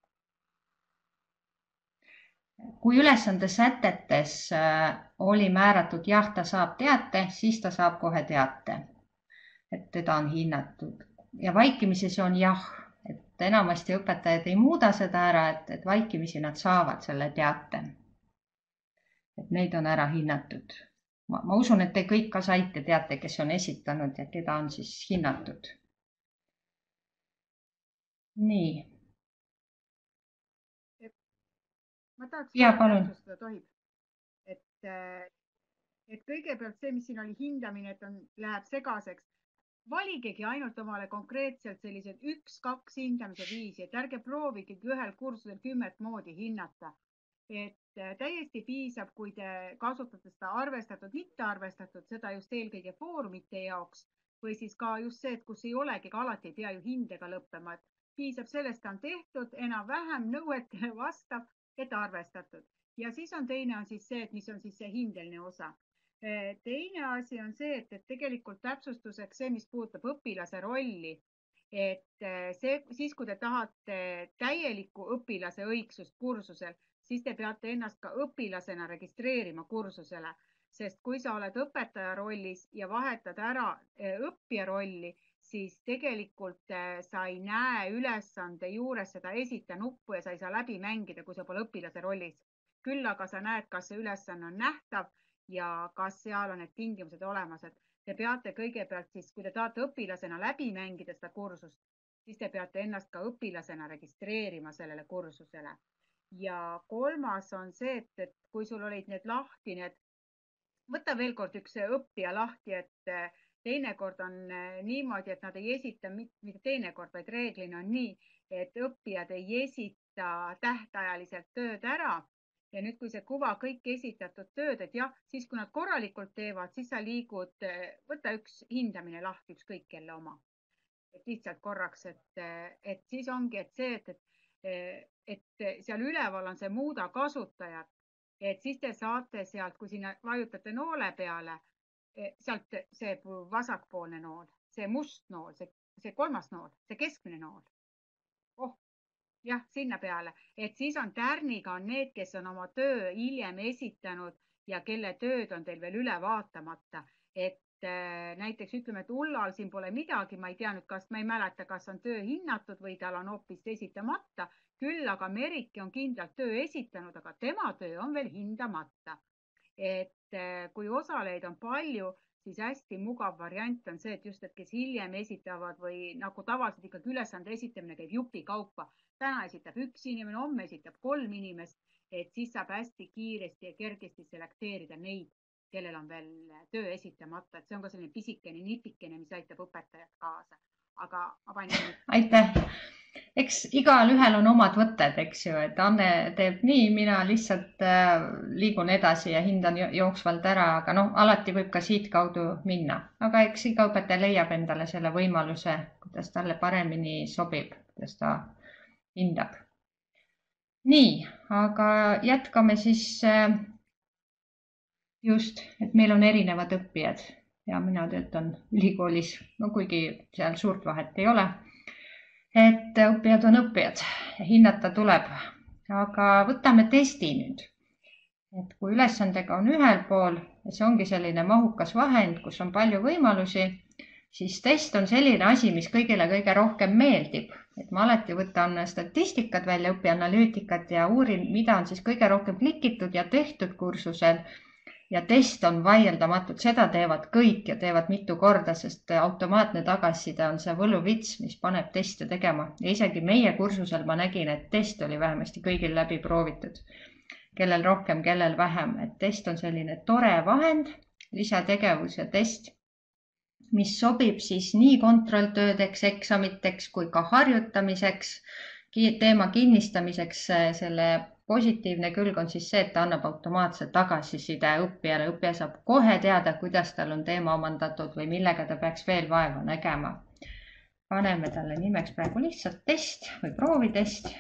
Kui ülesande sätetes oli määratud jah, ta saab teate, siis ta saab kohe teate, et teda on hinnatud. Ja vaikimisi see on jah, et enamasti õpetajad ei muuda seda ära, et, et vaikimisi nad saavad selle teate. Et neid on ära hinnatud. Ma, ma usun, et te kõik ka saite teate, kes on esitanud ja keda on siis hinnatud. Nii. Ma tahaks ja, täpsustada, tohib. Et, et kõigepealt see, mis siin oli hindamine, et on, läheb segaseks. Valigegi ainult omale konkreetselt sellised üks, kaks hindamise viisi, et ärge proovigi ühel kursusel kümmet moodi hinnata. Et täiesti piisab, kui te kasutate seda arvestatud, mitte arvestatud, seda just eelkõige foorumite jaoks või siis ka just see, et kus ei olegi, ka alati ei pea ju hindega lõppema. Et piisab sellest, on tehtud, enam-vähem nõuetele vastab, et arvestatud. Ja siis on teine on siis see, et mis on siis see hindeline osa. Teine asi on see, et, et tegelikult täpsustuseks see, mis puudutab õpilase rolli, et see, siis kui te tahate täielikku õpilase õigsust kursusel, siis te peate ennast ka õpilasena registreerima kursusele. sest kui sa oled õpetaja rollis ja vahetad ära õppija rolli, siis tegelikult sa ei näe ülesande juures seda esita nuppu ja sa ei saa läbi mängida, kui sa pole õpilase rollis. Küll aga sa näed, kas see ülesanne on nähtav ja kas seal on need tingimused olemas, et te peate kõigepealt siis, kui te tahate õpilasena läbi mängida seda kursust, siis te peate ennast ka õpilasena registreerima sellele kursusele. Ja kolmas on see, et, et kui sul olid need lahti, need, võta veel kord üks õppija lahti, et teinekord on niimoodi, et nad ei esita, mitte teinekord, vaid reeglina on nii, et õppijad ei esita tähtajaliselt tööd ära. Ja nüüd, kui see kuva kõik esitatud tööd, et jah, siis kui nad korralikult teevad, siis sa liigud, võta üks hindamine lahti, ükskõik kelle oma. Et lihtsalt korraks, et, et siis ongi, et see, et, et, et seal üleval on see muuda kasutajat, et siis te saate sealt, kui sinna vajutate noole peale, sealt see vasakpoolne nool, see must nool, see, see kolmas nool, see keskmine nool. Oh, jah, sinna peale, et siis on tärniga on need, kes on oma töö hiljem esitanud ja kelle tööd on teil veel üle vaatamata. Et äh, näiteks ütleme, et Ullal siin pole midagi, ma ei tea nüüd, kas ma ei mäleta, kas on töö hinnatud või tal on hoopis esitamata. Küll aga Meriki on kindlalt töö esitanud, aga tema töö on veel hindamata. Et äh, kui osalejaid on palju, siis hästi mugav variant on see, et just, et kes hiljem esitavad või nagu tavaliselt ikkagi ülesande esitamine käib jupi kaupa. Täna esitab üks inimene, homme esitab kolm inimest, et siis saab hästi kiiresti ja kergesti selekteerida neid, kellel on veel töö esitamata. Et see on ka selline pisikene nipikene, mis aitab õpetajat kaasa. Aga ma panin... Aitäh! Eks igal ühel on omad võtted, eks ju, et Anne teeb nii, mina lihtsalt äh, liigun edasi ja hindan jooksvalt ära, aga noh, alati võib ka siit kaudu minna. Aga eks iga õpetaja leiab endale selle võimaluse, kuidas talle paremini sobib, kuidas ta hindab. Nii, aga jätkame siis äh, just, et meil on erinevad õppijad ja mina töötan ülikoolis, no kuigi seal suurt vahet ei ole. Et õppijad on õppijad ja hinnata tuleb, aga võtame testi nüüd. Et kui ülesandega on ühel pool ja see ongi selline mahukas vahend, kus on palju võimalusi, siis test on selline asi, mis kõigile kõige rohkem meeldib. Et ma alati võtan statistikad välja, õpianalüütikat ja uurin, mida on siis kõige rohkem klikitud ja tehtud kursusel. Ja test on vaieldamatult, seda teevad kõik ja teevad mitu korda, sest automaatne tagasiside on see võluvits, mis paneb teste tegema. Ja isegi meie kursusel ma nägin, et test oli vähemasti kõigil läbi proovitud. Kellel rohkem, kellel vähem. Et test on selline tore vahend, lisategevus ja test, mis sobib siis nii kontrolltöödeks, eksamiteks kui ka harjutamiseks, teema kinnistamiseks. Selle positiivne külg on siis see, et ta annab automaatse tagasiside õppijale. Õppija saab kohe teada, kuidas tal on teema omandatud või millega ta peaks veel vaeva nägema. Paneme talle nimeks praegu lihtsalt test või proovitest.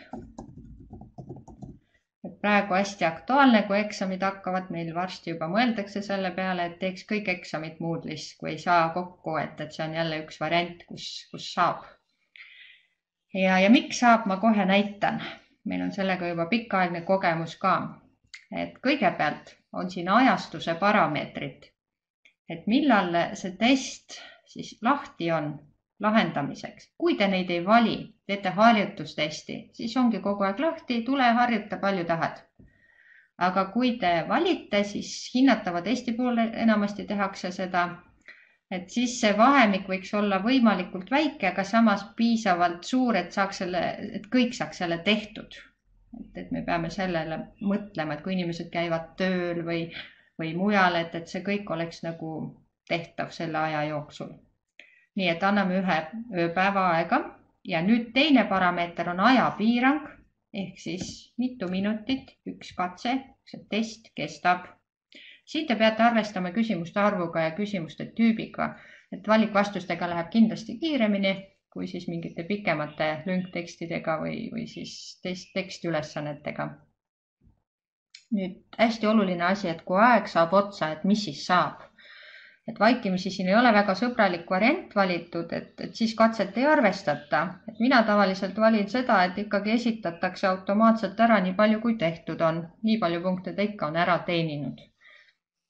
Et praegu hästi aktuaalne, kui eksamid hakkavad, meil varsti juba mõeldakse selle peale, et teeks kõik eksamid Moodle'is, kui ei saa kokku, et, et see on jälle üks variant, kus, kus saab. Ja, ja miks saab, ma kohe näitan. Meil on sellega juba pikaaegne kogemus ka, et kõigepealt on siin ajastuse parameetrid, et millal see test siis lahti on lahendamiseks. Kui te neid ei vali, teete harjutustesti, siis ongi kogu aeg lahti, tule harjuta, palju tahad. Aga kui te valite, siis hinnatava testi poole enamasti tehakse seda, et siis see vahemik võiks olla võimalikult väike, aga samas piisavalt suur, et, saaks selle, et kõik saaks selle tehtud. Et, et me peame sellele mõtlema, et kui inimesed käivad tööl või, või mujal, et, et see kõik oleks nagu tehtav selle aja jooksul. Nii et anname ühe ööpäeva aega ja nüüd teine parameeter on ajapiirang, ehk siis mitu minutit, üks katse, see test kestab. Siin te peate arvestama küsimuste arvuga ja küsimuste tüübiga, et valikvastustega läheb kindlasti kiiremini, kui siis mingite pikemate lünktekstidega või, või siis tekstiülesannetega. Nüüd hästi oluline asi, et kui aeg saab otsa, et mis siis saab. Et vaikimisi siin ei ole väga sõbralik variant valitud, et, et siis katset ei arvestata. Et mina tavaliselt valin seda, et ikkagi esitatakse automaatselt ära nii palju, kui tehtud on. Nii palju punkte ta ikka on ära teeninud.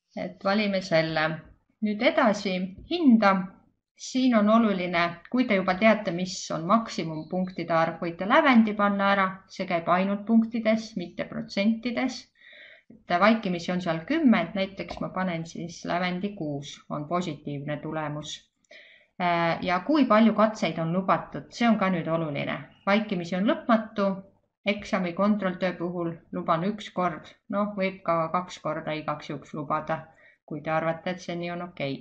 et valime selle. Nüüd edasi hinda. Siin on oluline, kui te juba teate, mis on maksimumpunktide arv, võite lävendi panna ära. See käib ainult punktides, mitte protsentides. Vaikimisi on seal kümme, et näiteks ma panen siis lävendi kuus, on positiivne tulemus. Ja kui palju katseid on lubatud, see on ka nüüd oluline. Vaikimisi on lõpmatu, eksami kontrolltöö puhul luban üks kord, noh, võib ka kaks korda igaks juhuks lubada, kui te arvate, et see nii on okei.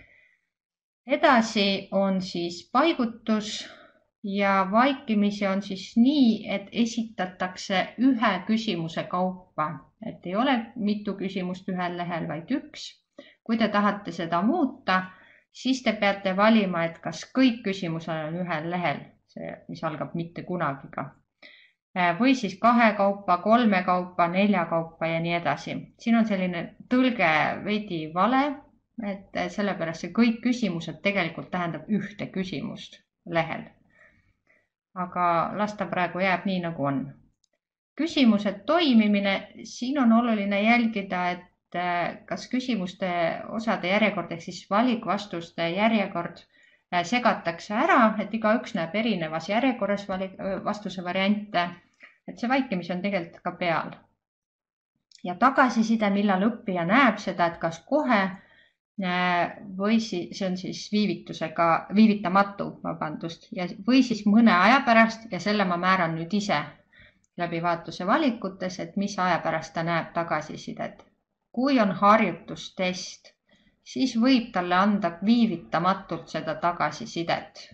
Edasi on siis paigutus ja vaikimisi on siis nii, et esitatakse ühe küsimuse kaupa, et ei ole mitu küsimust ühel lehel, vaid üks. Kui te tahate seda muuta, siis te peate valima, et kas kõik küsimused on ühel lehel, see, mis algab mitte kunagiga. Või siis kahe kaupa, kolme kaupa, nelja kaupa ja nii edasi. Siin on selline tõlge veidi vale, et sellepärast see kõik küsimused tegelikult tähendab ühte küsimust lehel. Aga las ta praegu jääb nii, nagu on. Küsimused toimimine, siin on oluline jälgida, et kas küsimuste osade järjekord ehk siis valikvastuste järjekord segatakse ära, et igaüks näeb erinevas järjekorras vastuse variante, et see vaikimisi on tegelikult ka peal. Ja tagasiside, millal õppija näeb seda, et kas kohe või see on siis viivitusega, viivitamatu, vabandust, ja, või siis mõne aja pärast ja selle ma määran nüüd ise läbi vaatuse valikutes, et mis aja pärast ta näeb tagasisidet. Kui on harjutustest, siis võib talle anda viivitamatult seda tagasisidet.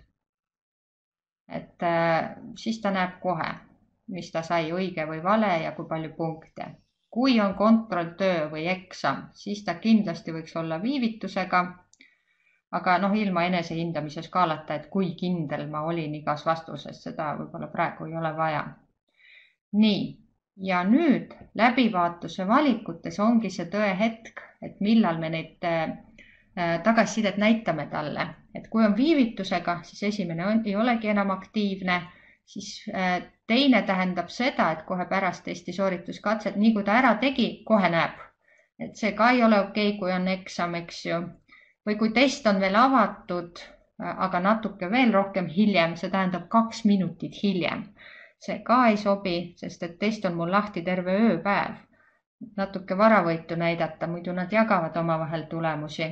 Et siis ta näeb kohe, mis ta sai õige või vale ja kui palju punkte. Kui on kontrolltöö või eksam, siis ta kindlasti võiks olla viivitusega, aga noh, ilma enese hindamise skaalata, et kui kindel ma olin igas vastuses, seda võib-olla praegu ei ole vaja. Nii, ja nüüd läbivaatuse valikutes ongi see tõe hetk, et millal me neid tagasisidet näitame talle. Et kui on viivitusega, siis esimene on, ei olegi enam aktiivne, siis teine tähendab seda, et kohe pärast testi soorituskatset, nii kui ta ära tegi, kohe näeb. Et see ka ei ole okei, kui on eksam, eks ju. Või kui test on veel avatud, aga natuke veel rohkem hiljem, see tähendab kaks minutit hiljem. See ka ei sobi, sest et test on mul lahti terve ööpäev. Natuke varavõitu näidata, muidu nad jagavad omavahel tulemusi.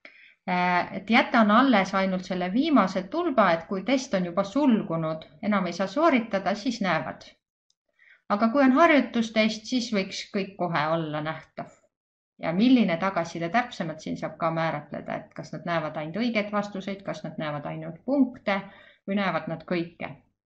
Et jätan alles ainult selle viimase tulba, et kui test on juba sulgunud, enam ei saa sooritada, siis näevad. Aga kui on harjutustest, siis võiks kõik kohe olla nähtav. Ja milline tagasiside täpsemalt siin saab ka määratleda, et kas nad näevad ainult õiget vastuseid, kas nad näevad ainult punkte või näevad nad kõike.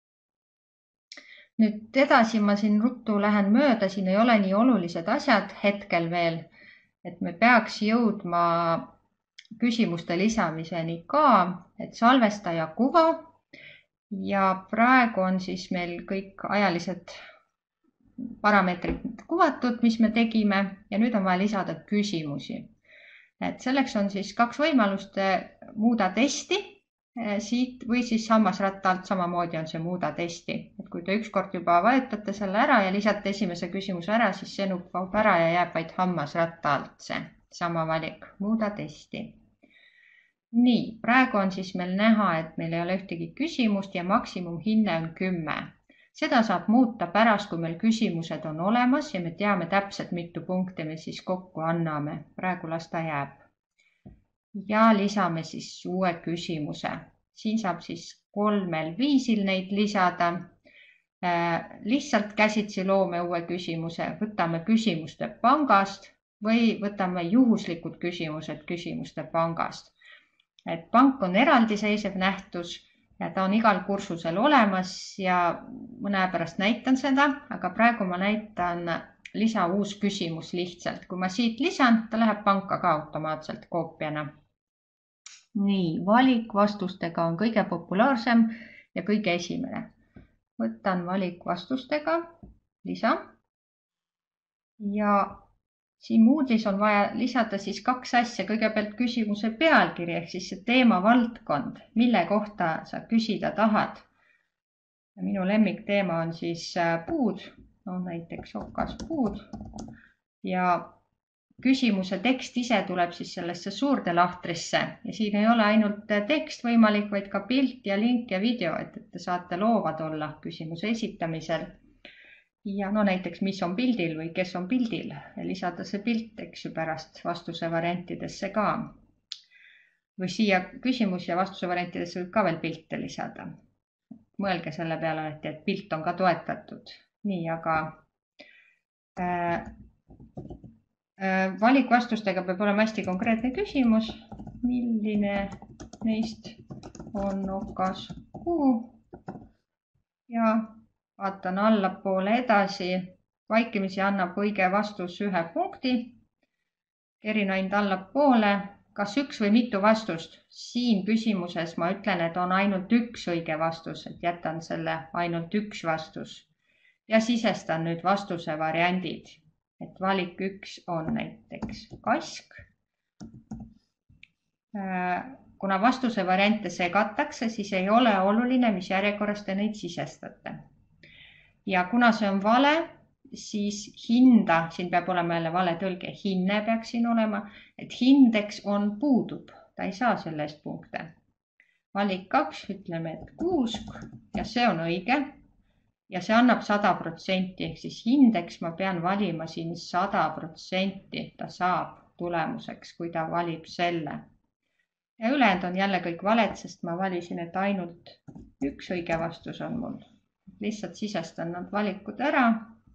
Nüüd edasi ma siin ruttu lähen mööda, siin ei ole nii olulised asjad hetkel veel, et me peaks jõudma küsimuste lisamiseni ka, et salvestaja kuva ja praegu on siis meil kõik ajalised parameetrid kuvatud, mis me tegime ja nüüd on vaja lisada küsimusi. Et selleks on siis kaks võimalust muuda testi siit või siis hammasratta alt samamoodi on see muuda testi. Et kui te ükskord juba vajutate selle ära ja lisate esimese küsimuse ära, siis see nupp kaob ära ja jääb vaid hammasratta alt see sama valik, muuda testi. Nii, praegu on siis meil näha, et meil ei ole ühtegi küsimust ja maksimumhinne on kümme. Seda saab muuta pärast, kui meil küsimused on olemas ja me teame täpselt, mitu punkte me siis kokku anname. Praegu las ta jääb. Ja lisame siis uue küsimuse. Siin saab siis kolmel viisil neid lisada. Lihtsalt käsitsi loome uue küsimuse. Võtame küsimuste pangast või võtame juhuslikud küsimused küsimuste pangast. Et pank on eraldiseisev nähtus ja ta on igal kursusel olemas ja mõne aja pärast näitan seda, aga praegu ma näitan lisa uus küsimus lihtsalt. Kui ma siit lisan, ta läheb panka ka automaatselt koopiana. Nii, valik vastustega on kõige populaarsem ja kõige esimene. Võtan valik vastustega, lisa ja siin Moodle'is on vaja lisada siis kaks asja. Kõigepealt küsimuse pealkiri ehk siis see teemavaldkond, mille kohta sa küsida tahad. Minu lemmikteema on siis puud, no näiteks okaspuud ja küsimuse tekst ise tuleb siis sellesse suurde lahtrisse ja siin ei ole ainult tekst võimalik, vaid ka pilt ja link ja video, et te saate loovad olla küsimuse esitamisel. Ja no näiteks, mis on pildil või kes on pildil ja lisada see pilt, eks ju, pärast vastuse variantidesse ka. Või siia küsimus ja vastuse variantidesse võib ka veel pilte lisada. Mõelge selle peale, et pilt on ka toetatud. Nii, aga äh, äh, valikvastustega peab olema hästi konkreetne küsimus. Milline neist on okas kuu? Ja vaatan allapoole edasi. Vaikimisi annab õige vastus ühe punkti. Kerinaind allapoole. Kas üks või mitu vastust? Siin küsimuses ma ütlen, et on ainult üks õige vastus, et jätan selle ainult üks vastus. Ja sisestan nüüd vastuse variandid. Et valik üks on näiteks kask. Kuna vastuse variante segatakse, siis ei ole oluline, mis järjekorras te neid sisestate. Ja kuna see on vale, siis hinda, siin peab olema jälle vale tõlge, hinne peaks siin olema, et hindeks on puudub, ta ei saa selle eest punkte. Valik kaks, ütleme, et kuusk ja see on õige ja see annab sada protsenti, ehk siis hindeks ma pean valima siin sada protsenti, ta saab tulemuseks, kui ta valib selle. Ja ülejäänud on jälle kõik valed, sest ma valisin, et ainult üks õige vastus on mul. Lihtsalt sisestan nad valikud ära.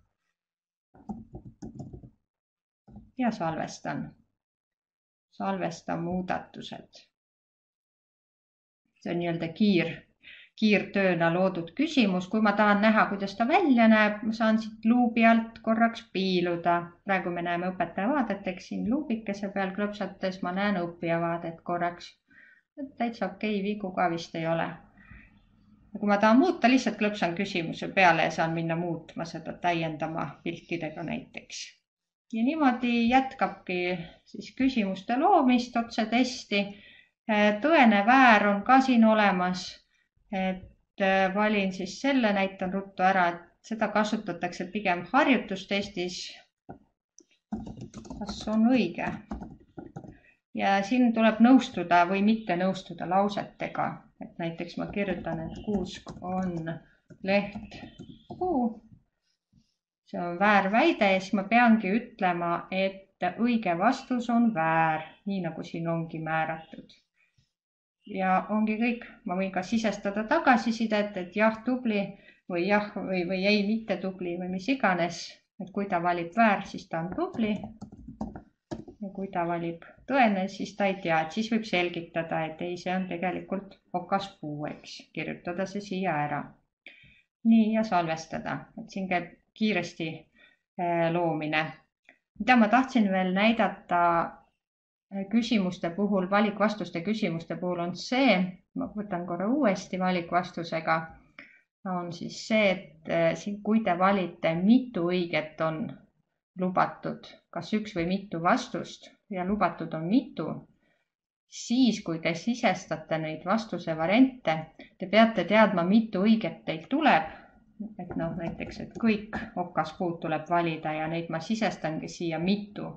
Ja salvestan. Salvestan muudatused. See on nii-öelda kiir, kiirtööna loodud küsimus. Kui ma tahan näha, kuidas ta välja näeb, ma saan siit luubi alt korraks piiluda. Praegu me näeme õpetaja vaadet, eks siin luubikese peal klõpsates ma näen õppija vaadet korraks. Täitsa okei, viigu ka vist ei ole. Ja kui ma tahan muuta, lihtsalt klõpsan küsimuse peale ja saan minna muutma seda täiendama piltidega näiteks. Ja niimoodi jätkabki siis küsimuste loomist otse testi. Tõene väär on ka siin olemas, et valin siis selle, näitan ruttu ära, et seda kasutatakse pigem harjutustestis. Kas on õige? Ja siin tuleb nõustuda või mitte nõustuda lausetega. Et näiteks ma kirjutan, et kuusk on leht kuu. See on väär väide ja siis ma peangi ütlema, et õige vastus on väär, nii nagu siin ongi määratud. Ja ongi kõik. Ma võin ka sisestada tagasisidet, et jah, tubli või jah või, või ei, mitte tubli või mis iganes. Et kui ta valib väär, siis ta on tubli. Ja kui ta valib tõene, siis ta ei tea, et siis võib selgitada, et ei, see on tegelikult okas puu, eks. Kirjutada see siia ära. Nii ja salvestada. Et siin käib kiiresti loomine. Mida ma tahtsin veel näidata küsimuste puhul, valikvastuste küsimuste puhul on see, ma võtan korra uuesti valikvastusega, on siis see, et kui te valite, mitu õiget on lubatud, kas üks või mitu vastust ja lubatud on mitu, siis kui te sisestate neid vastuse variante, te peate teadma, mitu õiget teil tuleb. Et noh, näiteks, et kõik okaspuud tuleb valida ja neid ma sisestangi siia mitu.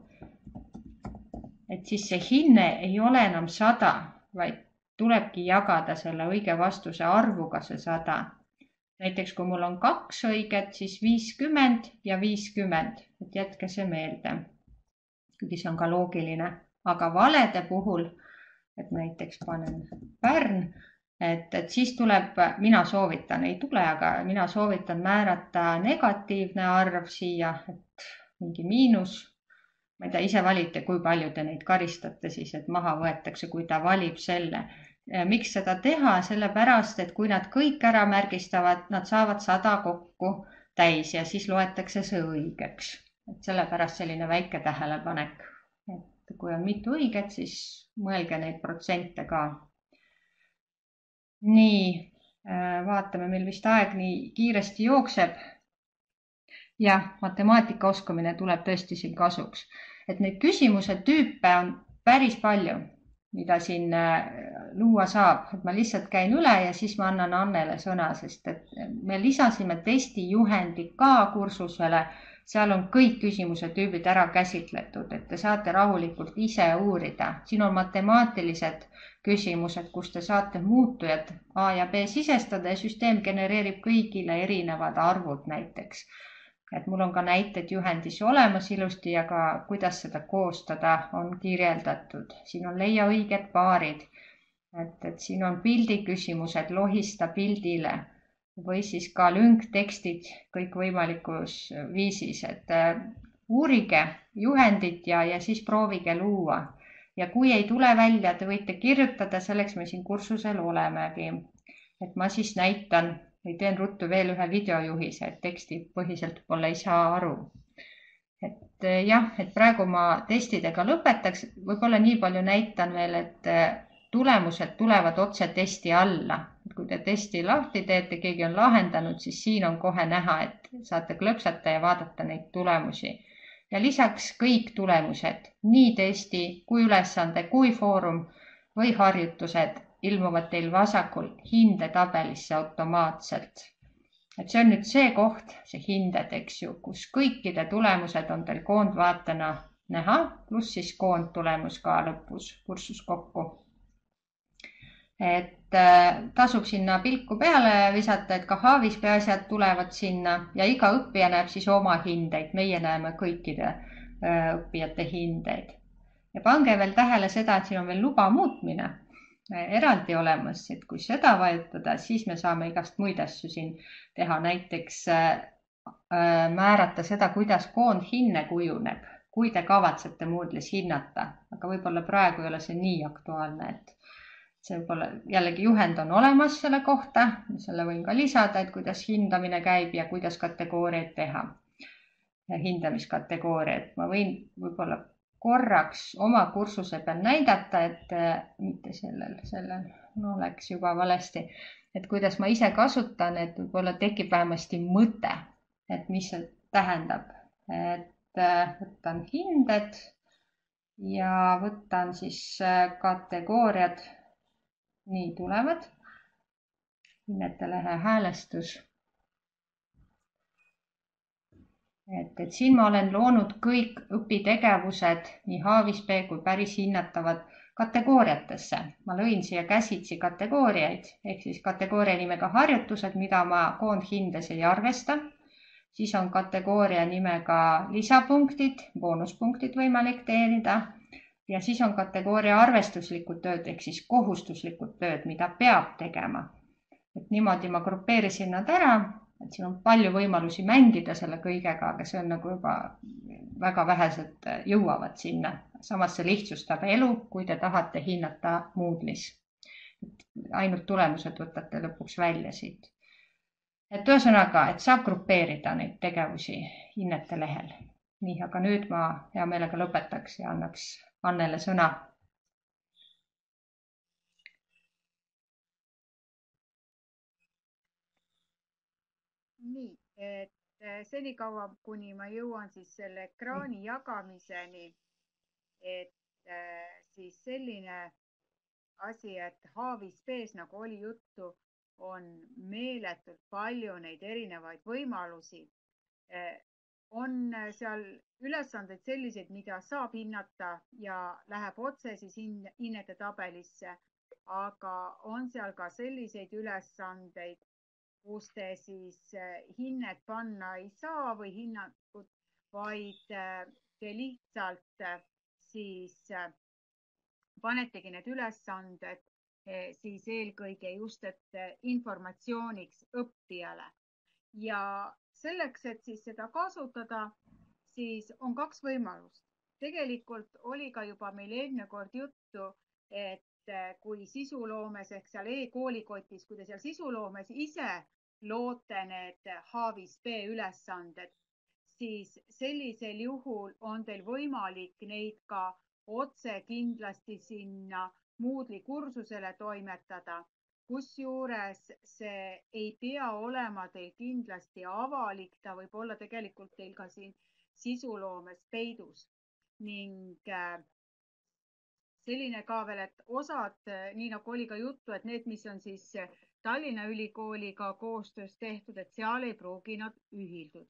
Et siis see hinne ei ole enam sada, vaid tulebki jagada selle õige vastuse arvuga see sada. Näiteks, kui mul on kaks õiget, siis viiskümmend ja viiskümmend. Et jätke see meelde. Kuigi see on ka loogiline. Aga valede puhul, et näiteks panen Pärn, Et, et siis tuleb, mina soovitan, ei tule, aga mina soovitan määrata negatiivne arv siia, et mingi miinus. Ma ei tea, ise valite, kui palju te neid karistate siis, et maha võetakse, kui ta valib selle. Miks seda teha? Sellepärast, et kui nad kõik ära märgistavad, nad saavad sada kokku täis ja siis loetakse see õigeks. Et sellepärast selline väike tähelepanek. Et kui on mitu õiget, siis mõelge neid protsente ka. Nii, vaatame, meil vist aeg nii kiiresti jookseb. Ja matemaatika oskamine tuleb tõesti siin kasuks. Et neid küsimuse tüüpe on päris palju, mida siin luua saab. Et ma lihtsalt käin üle ja siis ma annan Annele sõna, sest et me lisasime testi juhendi ka kursusele. seal on kõik küsimuse tüübid ära käsitletud, et te saate rahulikult ise uurida. Siin on matemaatilised küsimused, kus te saate muutujad A ja B sisestada ja süsteem genereerib kõigile erinevad arvud näiteks. Et mul on ka näited juhendis olemas ilusti ja ka kuidas seda koostada on kirjeldatud. Siin on leia õiged paarid, et, et siin on pildi küsimused, lohista pildile või siis ka lünktekstid kõikvõimalikus viisis, et uurige juhendit ja, ja siis proovige luua. Ja kui ei tule välja, te võite kirjutada, selleks me siin kursusel olemegi. Et ma siis näitan või teen ruttu veel ühe videojuhise, et teksti põhiselt pole ei saa aru. Et jah, et praegu ma testidega lõpetaks, võib-olla nii palju näitan veel, et tulemused tulevad otse testi alla. Kui te testi lahti teete, keegi on lahendanud, siis siin on kohe näha, et saate klõpsata ja vaadata neid tulemusi. Ja lisaks kõik tulemused, nii testi kui ülesande, kui foorum või harjutused ilmuvad teil vasakul hindetabelisse automaatselt. Et see on nüüd see koht, see hinded, eks ju, kus kõikide tulemused on teil koondvaatena näha, pluss siis koondtulemus ka lõpus kursus kokku. Et tasub sinna pilku peale visata, et ka Haavispee asjad tulevad sinna ja iga õppija näeb siis oma hindeid. Meie näeme kõikide õppijate hindeid. Ja pange veel tähele seda, et siin on veel luba muutmine eraldi olemas, et kui seda vajutada, siis me saame igast muid asju siin teha. Näiteks määrata seda, kuidas koondhinne kujuneb, kui te kavatsete Moodle'is hinnata. Aga võib-olla praegu ei ole see nii aktuaalne, et see võib-olla jällegi juhend on olemas selle kohta, selle võin ka lisada, et kuidas hindamine käib ja kuidas kategooriaid teha. Hindamiskategooriaid. Ma võin võib-olla korraks oma kursuse peal näidata, et mitte sellel, sellel no, oleks juba valesti, et kuidas ma ise kasutan, et võib-olla tekib vähemasti mõte, et mis see tähendab. Et võtan hinded ja võtan siis kategooriad. Nii tulevad. Hinnete lehe häälestus. Et, et siin ma olen loonud kõik õpitegevused, nii Haavispee kui päris hinnatavad kategooriatesse. Ma lõin siia käsitsi kategooriaid, ehk siis kategooria nimega harjutused, mida ma koondhindes ei arvesta. Siis on kategooria nimega lisapunktid, boonuspunktid võimalik teenida. Ja siis on kategooria arvestuslikud tööd, ehk siis kohustuslikud tööd, mida peab tegema. Et niimoodi ma grupeerisin nad ära, et siin on palju võimalusi mängida selle kõigega, aga see on nagu juba väga vähesed jõuavad sinna. Samas see lihtsustab elu, kui te tahate hinnata Moodle'is. Ainult tulemused võtate lõpuks välja siit. Et ühesõnaga, et saab grupeerida neid tegevusi hinnete lehel. Nii, aga nüüd ma hea meelega lõpetaks ja annaks Annele sõna. Nii, et senikaua, kuni ma jõuan siis selle ekraani jagamiseni, et siis selline asi, et Haavispees, nagu oli juttu, on meeletult palju neid erinevaid võimalusi. On seal ülesandeid selliseid, mida saab hinnata ja läheb otse siis hinnete tabelisse, aga on seal ka selliseid ülesandeid, kus te siis hinnet panna ei saa või hinnangut, vaid te lihtsalt siis panetegi need ülesanded siis eelkõige just, et informatsiooniks õppijale. Ja selleks, et siis seda kasutada, siis on kaks võimalust. Tegelikult oli ka juba meil eelmine kord juttu, et kui sisuloomes ehk seal e-koolikotis, kui te seal sisuloomes ise loote need Haavispee ülesanded, siis sellisel juhul on teil võimalik neid ka otse kindlasti sinna Moodle'i kursusele toimetada. Kusjuures see ei pea olema teil kindlasti avalik, ta võib olla tegelikult teil ka siin sisuloomes peidus. Ning selline ka veel, et osad, nii nagu oli ka juttu, et need, mis on siis Tallinna Ülikooliga koostöös tehtud, et seal ei pruugi nad ühilduda.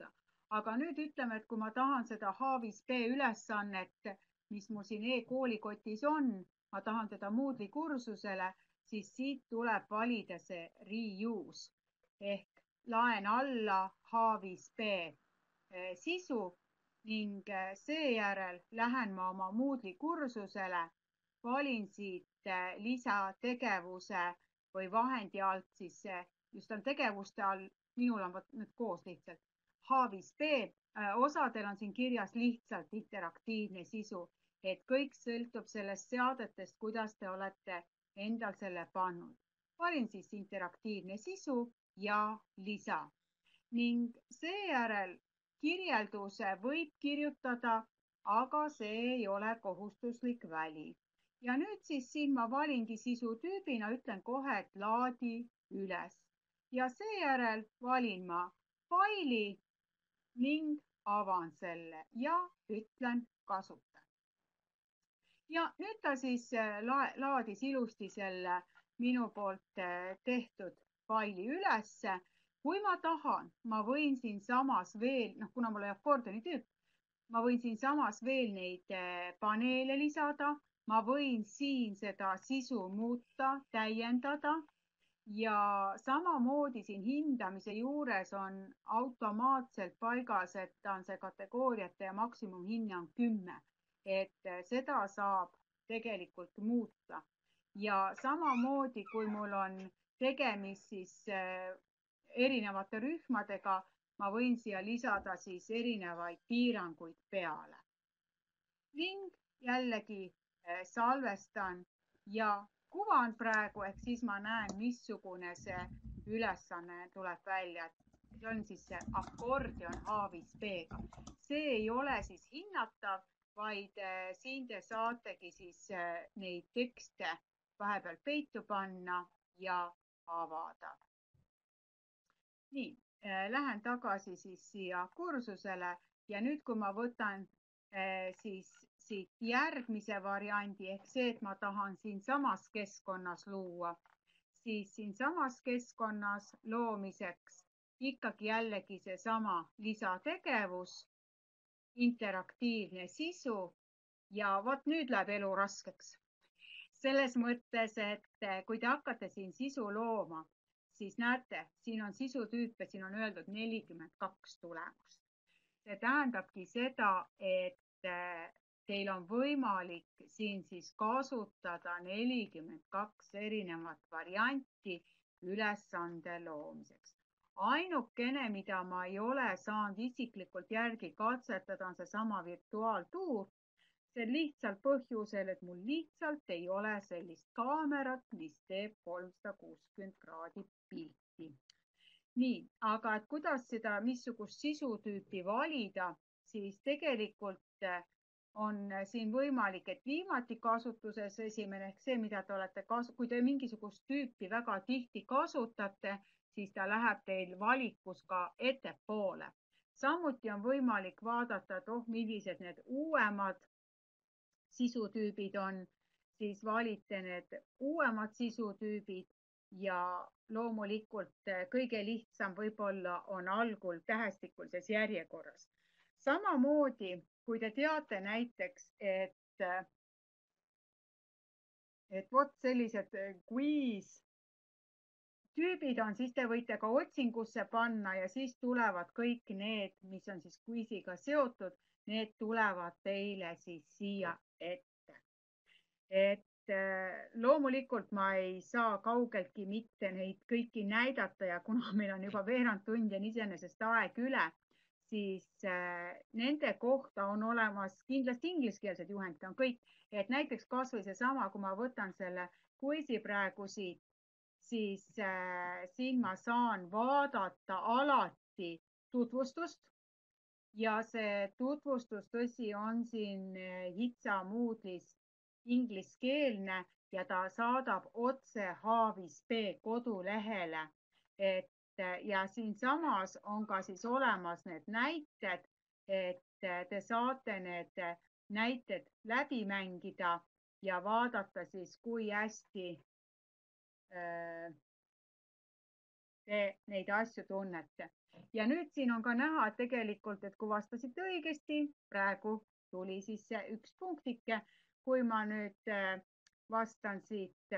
aga nüüd ütleme, et kui ma tahan seda Haavis B ülesannet, mis mul siin e-koolikotis on, ma tahan teda Moodle'i kursusele, siis siit tuleb valida see reuse ehk laen alla Haavis B sisu ning seejärel lähen ma oma Moodle'i kursusele, valin siit lisategevuse või vahendi alt siis just on tegevuste all, minul on nüüd koos lihtsalt Haavis B, osadel on siin kirjas lihtsalt interaktiivne sisu, et kõik sõltub sellest seadetest, kuidas te olete endal selle pannud. Valin siis interaktiivne sisu ja lisa ning seejärel kirjelduse võib kirjutada, aga see ei ole kohustuslik väli. Ja nüüd siis siin ma valingi sisutüübina, ütlen kohe, et laadi üles ja seejärel valin ma faili ning avan selle ja ütlen kasuta. Ja nüüd ta siis laadis ilusti selle minu poolt tehtud faili ülesse. Kui ma tahan, ma võin siin samas veel, noh, kuna mul on akordioni tüüp, ma võin siin samas veel neid paneele lisada, ma võin siin seda sisu muuta, täiendada ja samamoodi siin hindamise juures on automaatselt paigas, et ta on see kategooriate ja maksimumhinnang kümme, et seda saab tegelikult muuta. Ja samamoodi, kui mul on tegemist siis erinevate rühmadega, ma võin siia lisada siis erinevaid piiranguid peale. Ning jällegi salvestan ja kuvan praegu, ehk siis ma näen, missugune see ülesanne tuleb välja. See on siis see akordion Haavis B-ga. See ei ole siis hinnatav, vaid siin te saategi siis neid tekste vahepeal peitu panna ja avada. Nii, lähen tagasi siis siia kursusele ja nüüd, kui ma võtan siis siit järgmise variandi ehk see, et ma tahan siin samas keskkonnas luua, siis siin samas keskkonnas loomiseks ikkagi jällegi see sama lisategevus, interaktiivne sisu ja vot nüüd läheb elu raskeks. Selles mõttes, et kui te hakkate siin sisu looma, siis näete, siin on sisutüüpe, siin on öeldud nelikümmend kaks tulemust. See tähendabki seda, et teil on võimalik siin siis kasutada nelikümmend kaks erinevat varianti ülesande loomiseks. Ainukene, mida ma ei ole saanud isiklikult järgi katsetada, on see sama virtuaaltuur. See on lihtsalt põhjusel, et mul lihtsalt ei ole sellist kaamerat, mis teeb kolmsada kuuskümmend kraadi pilti. Nii, aga et kuidas seda missugust sisutüüpi valida, siis tegelikult on siin võimalik, et viimati kasutuses esimene ehk see, mida te olete kasu-, kui te mingisugust tüüpi väga tihti kasutate, siis ta läheb teil valikus ka ettepoole. Samuti on võimalik vaadata, et oh, millised need uuemad sisutüübid on, siis valite need uuemad sisutüübid ja loomulikult kõige lihtsam võib-olla on algul tähestikulises järjekorras. Samamoodi, kui te teate näiteks, et, et vot sellised quiz tüübid on, siis te võite ka otsingusse panna ja siis tulevad kõik need, mis on siis quiziga seotud, need tulevad teile siis siia ette. Et loomulikult ma ei saa kaugeltki mitte neid kõiki näidata ja kuna meil on juba veerand tundi on iseenesest aeg üle, siis nende kohta on olemas kindlasti ingliskeelsed juhendid on kõik, et näiteks kas või seesama, kui ma võtan selle quizi praegu siit, siis siin ma saan vaadata alati tutvustust ja see tutvustus tõsi on siin HITSA Moodle'is ingliskeelne ja ta saadab otse Haavis B kodulehele. Et, ja siin samas on ka siis olemas need näited, et te saate need näited läbi mängida ja vaadata siis, kui hästi te neid asju tunnete. Ja nüüd siin on ka näha, et tegelikult, et kui vastasite õigesti, praegu tuli siis see üks punktike. Kui ma nüüd vastan siit,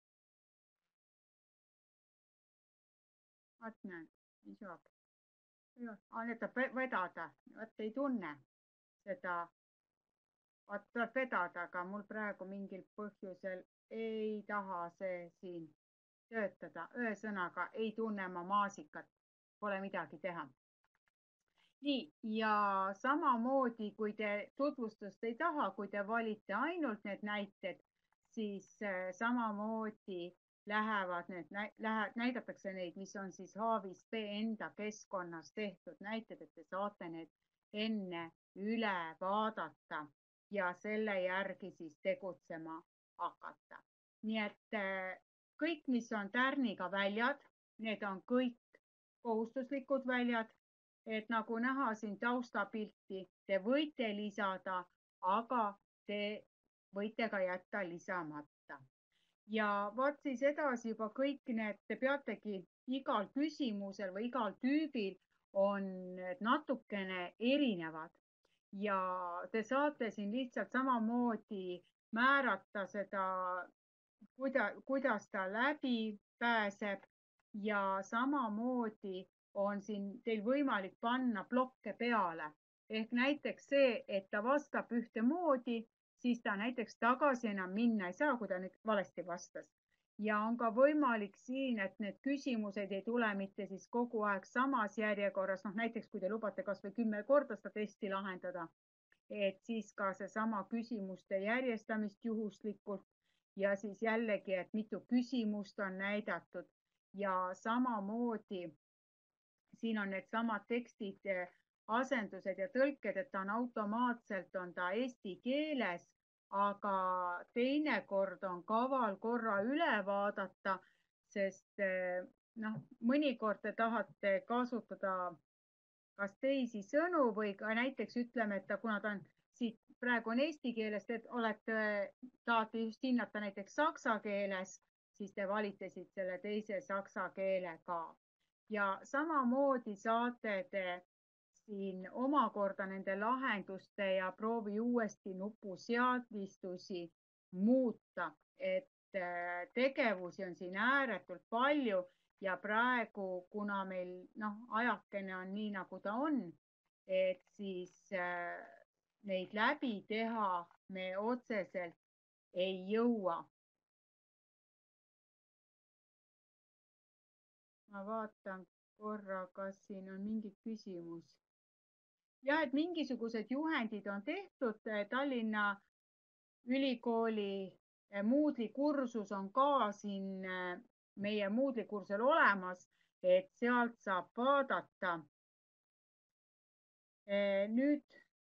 vaat näen, mis saab. Annetab vedada, vaat ei tunne seda, vaat tuleb vedada, aga mul praegu mingil põhjusel ei taha see siin töötada. Ühesõnaga ei tunne ma maasikat, pole midagi teha. Nii, ja samamoodi, kui te tutvustust ei taha, kui te valite ainult need näited, siis samamoodi lähevad need, näidatakse neid, mis on siis H viis B enda keskkonnas tehtud näited, et te saate need enne üle vaadata ja selle järgi siis tegutsema hakata. Nii et kõik, mis on tärniga väljad, need on kõik kohustuslikud väljad. Et nagu näha siin taustapilti, te võite lisada, aga te võite ka jätta lisamata. Ja vaat siis edasi juba kõik need, te peategi igal küsimusel või igal tüübil on natukene erinevad. Ja te saate siin lihtsalt samamoodi määrata seda, kuidas ta läbi pääseb ja samamoodi on siin teil võimalik panna blokke peale. Ehk näiteks see, et ta vastab ühte moodi, siis ta näiteks tagasi enam minna ei saa, kui ta nüüd valesti vastas. Ja on ka võimalik siin, et need küsimused ei tule mitte siis kogu aeg samas järjekorras. No, näiteks, kui te lubate kas või kümme korda seda testi lahendada, et siis ka see sama küsimuste järjestamist juhuslikult ja siis jällegi, et mitu küsimust on näidatud ja samamoodi siin on need samad tekstid, asendused ja tõlked, et ta on automaatselt, on ta eesti keeles, aga teinekord on kaval korra üle vaadata, sest noh, mõnikord te tahate kasutada kas teisi sõnu või ka näiteks ütleme, et ta, kuna ta on siit praegu on eesti keeles, te olete, tahate just hinnata näiteks saksa keeles, siis te valite siit selle teise saksa keele ka. Ja samamoodi saate te siin omakorda nende lahenduste ja proovi uuesti nupuseadistusi muuta, et tegevusi on siin ääretult palju ja praegu, kuna meil noh, ajakene on nii, nagu ta on, et siis neid läbi teha me otseselt ei jõua. Ma vaatan korra, kas siin on mingi küsimus. Ja, et mingisugused juhendid on tehtud. Tallinna Ülikooli Moodle'i kursus on ka siin meie Moodle'i kursel olemas, et sealt saab vaadata. Nüüd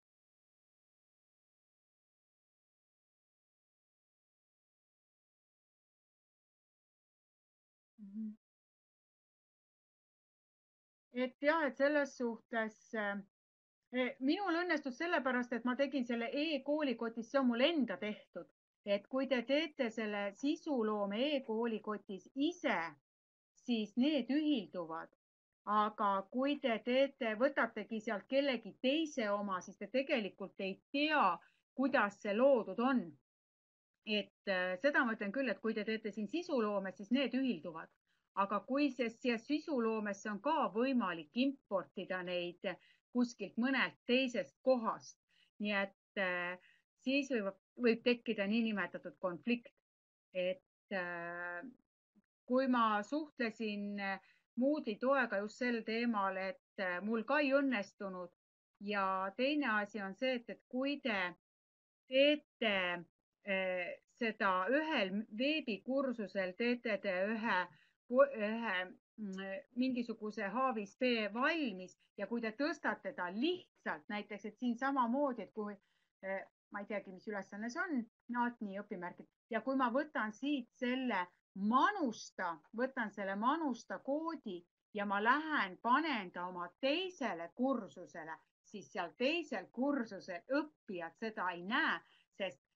et jah, et selles suhtes minul õnnestus sellepärast, et ma tegin selle e-koolikotis, see on mul enda tehtud, et kui te teete selle sisuloome e-koolikotis ise, siis need ühilduvad. Aga kui te teete, võtategi sealt kellegi teise oma, siis te tegelikult ei tea, kuidas see loodud on. Et seda ma ütlen küll, et kui te teete siin sisuloome, siis need ühilduvad. Aga kui see siia sisuloomesse on ka võimalik importida neid kuskilt mõnelt teisest kohast, nii et siis võib, võib tekkida niinimetatud konflikt. Et kui ma suhtlesin Moodle'i toega just sel teemal, et mul ka ei õnnestunud ja teine asi on see, et, et kui te teete seda ühel veebikursusel, teete te ühe ühe mingisuguse H viis B valmis ja kui te tõstate ta lihtsalt näiteks, et siin samamoodi, et kui ma ei teagi, mis ülesanne see on, naat nii õpimärgid ja kui ma võtan siit selle manusta, võtan selle manusta koodi ja ma lähen, panen ta oma teisele kursusele, siis seal teisel kursusel õppijad seda ei näe, sest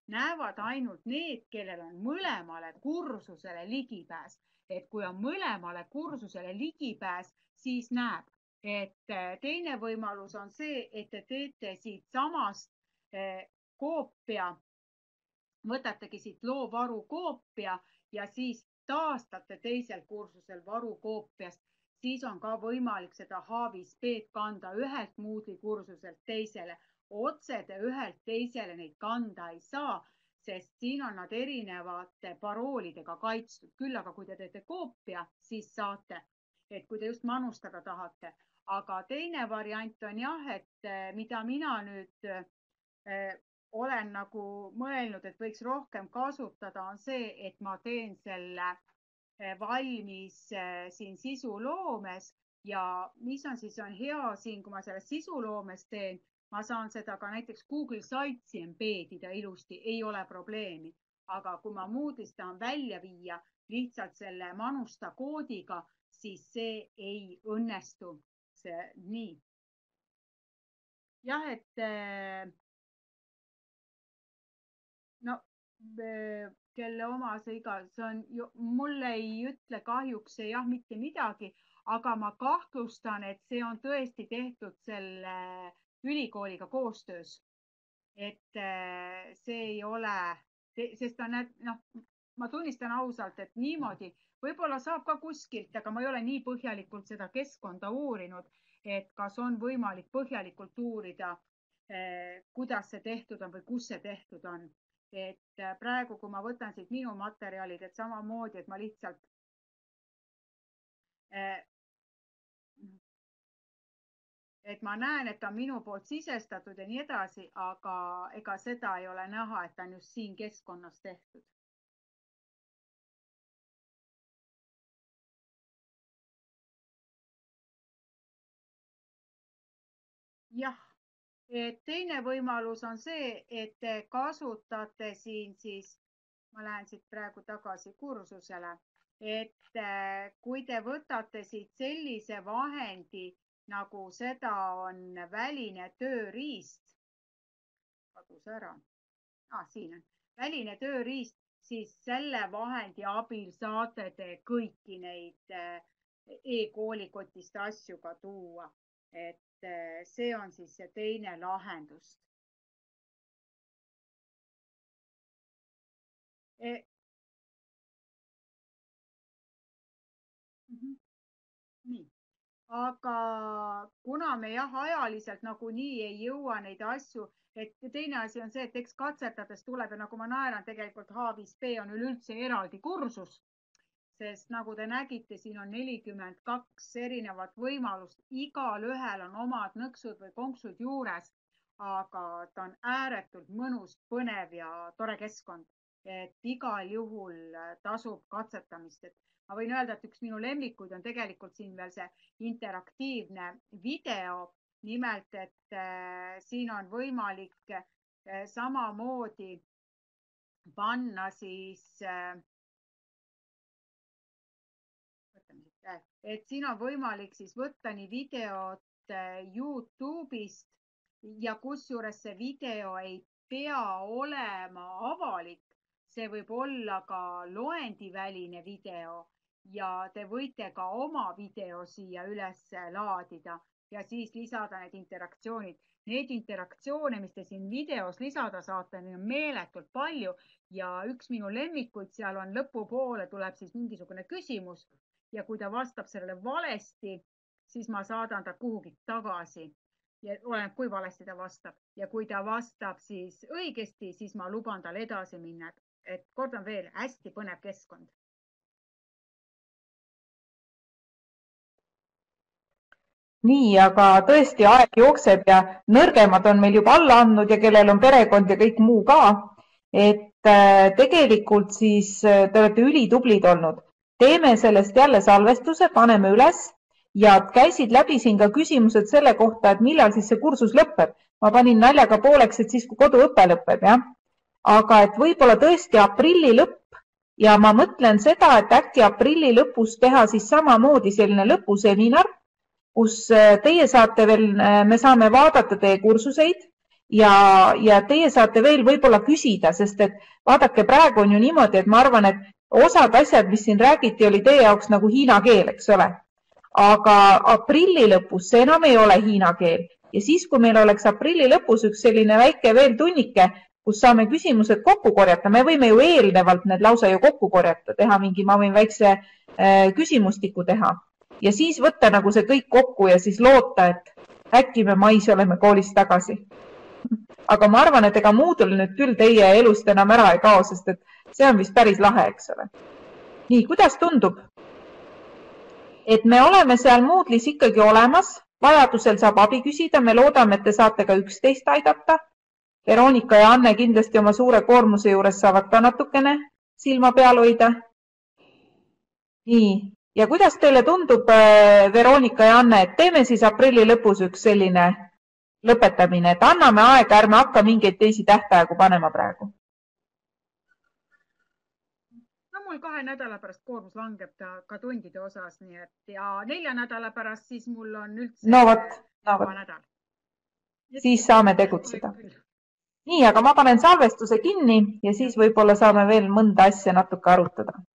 näevad ainult need, kellel on mõlemale kursusele ligipääs. Et kui on mõlemale kursusele ligipääs, siis näeb. Et teine võimalus on see, et te teete siit samast koopia, võtategi siit loo varu koopia ja siis taastate teisel kursusel varu koopiast. Siis on ka võimalik seda H viis B-d kanda ühelt Moodle'i kursuselt teisele. Otse te ühelt teisele neid kanda ei saa, sest siin on nad erinevate paroolidega kaitstud. Küll aga kui te teete koopia, siis saate, et kui te just manustada tahate. Aga teine variant on jah, et mida mina nüüd eh, olen nagu mõelnud, et võiks rohkem kasutada, on see, et ma teen selle valmis eh, siin sisuloomes ja mis on siis on hea siin, kui ma selle sisuloomes teen, ma saan seda ka näiteks Google Sitesi embedida ilusti, ei ole probleemi. Aga kui ma Moodle'ist tahan välja viia lihtsalt selle manusta koodiga, siis see ei õnnestu. See, nii. Jah, et no, kelle oma see iga, see on, mulle ei ütle kahjuks see jah mitte midagi, aga ma kahtlustan, et see on tõesti tehtud selle ülikooliga koostöös. Et see ei ole, sest on, noh, ma tunnistan ausalt, et niimoodi võib-olla saab ka kuskilt, aga ma ei ole nii põhjalikult seda keskkonda uurinud, et kas on võimalik põhjalikult uurida, kuidas see tehtud on või kus see tehtud on. Et praegu, kui ma võtan siit minu materjalid, et samamoodi, et ma lihtsalt et ma näen, et on minu poolt sisestatud ja nii edasi, aga ega seda ei ole näha, et on just siin keskkonnas tehtud. Jah, et teine võimalus on see, et te kasutate siin siis, ma lähen siit praegu tagasi kursusele, et kui te võtate siit sellise vahendi, nagu seda on väline tööriist, kadus ära, ah, siin on väline tööriist, siis selle vahendi abil saate te kõiki neid e-koolikotist asju ka tuua, et see on siis see teine lahendus. E mm-hmm. Nii. Aga kuna me jah ajaliselt nagu nii ei jõua neid asju, et teine asi on see, et eks katsetades tuleb ja nagu ma naeran, tegelikult H viis B on üleüldse eraldi kursus, sest nagu te nägite, siin on nelikümmend kaks erinevat võimalust. Igal ühel on omad nõksud või konksud juures, aga ta on ääretult mõnus, põnev ja tore keskkond. Et igal juhul tasub katsetamist. Et ma võin öelda, et üks minu lemmikuid on tegelikult siin veel see interaktiivne video. Nimelt, et äh, siin on võimalik äh, samamoodi panna siis äh, et siin on võimalik siis võtta nii videot YouTube'ist ja kusjuures see video ei pea olema avalik. See võib olla ka loendiväline video ja te võite ka oma video siia üles laadida ja siis lisada need interaktsioonid. Need interaktsioone, mis te siin videos lisada saate, on meeletult palju ja üks minu lemmikuid seal on lõpupoole tuleb siis mingisugune küsimus. Ja kui ta vastab sellele valesti, siis ma saadan ta kuhugi tagasi. Ja oleneb, kui valesti ta vastab. Ja kui ta vastab siis õigesti, siis ma luban tal edasi minna. Et kordan veel, hästi põnev keskkond. Nii, aga tõesti aeg jookseb ja nõrgemad on meil juba alla andnud ja kellel on perekond ja kõik muu ka. Et tegelikult siis te olete ülitublid olnud. Teeme sellest jälle salvestuse, paneme üles ja käisid läbi siin ka küsimused selle kohta, et millal siis see kursus lõpeb. Ma panin naljaga pooleks, et siis kui koduõpe lõpeb, jah. Aga et võib-olla tõesti aprilli lõpp ja ma mõtlen seda, et äkki aprilli lõpus teha siis samamoodi selline lõpuseminar, kus teie saate veel, me saame vaadata teie kursuseid ja, ja teie saate veel võib-olla küsida, sest et vaadake, praegu on ju niimoodi, et ma arvan, et osad asjad, mis siin räägiti, oli teie jaoks nagu hiina keel, eks ole. Aga aprilli lõpus see enam ei ole hiina keel. Ja siis, kui meil oleks aprilli lõpus üks selline väike veel tunnike, kus saame küsimused kokku korjata, me võime ju eelnevalt need lausa ju kokku korjata, teha mingi, ma võin väikse äh, küsimustiku teha. Ja siis võtta nagu see kõik kokku ja siis loota, et äkki me mais oleme koolis tagasi. Aga ma arvan, et ega Moodle nüüd küll teie elust enam ära ei kao, sest et see on vist päris lahe, eks ole. Nii, kuidas tundub? Et me oleme seal Moodle'is ikkagi olemas, vajadusel saab abi küsida, me loodame, et te saate ka üksteist aidata. Veronika ja Anne kindlasti oma suure koormuse juures saavad ka natukene silma peal hoida. Nii, ja kuidas teile tundub, Veronika ja Anne, et teeme siis aprilli lõpus üks selline lõpetamine, et anname aega, ärme hakka mingeid teisi tähtaegu panema praegu? No mul kahe nädala pärast koormus langeb ta ka tundide osas, nii et ja nelja nädala pärast siis mul on üldse no, võt, no, võt. nädal. Siis saame tegutseda. Nii, aga ma panen salvestuse kinni ja siis võib-olla saame veel mõnda asja natuke arutada.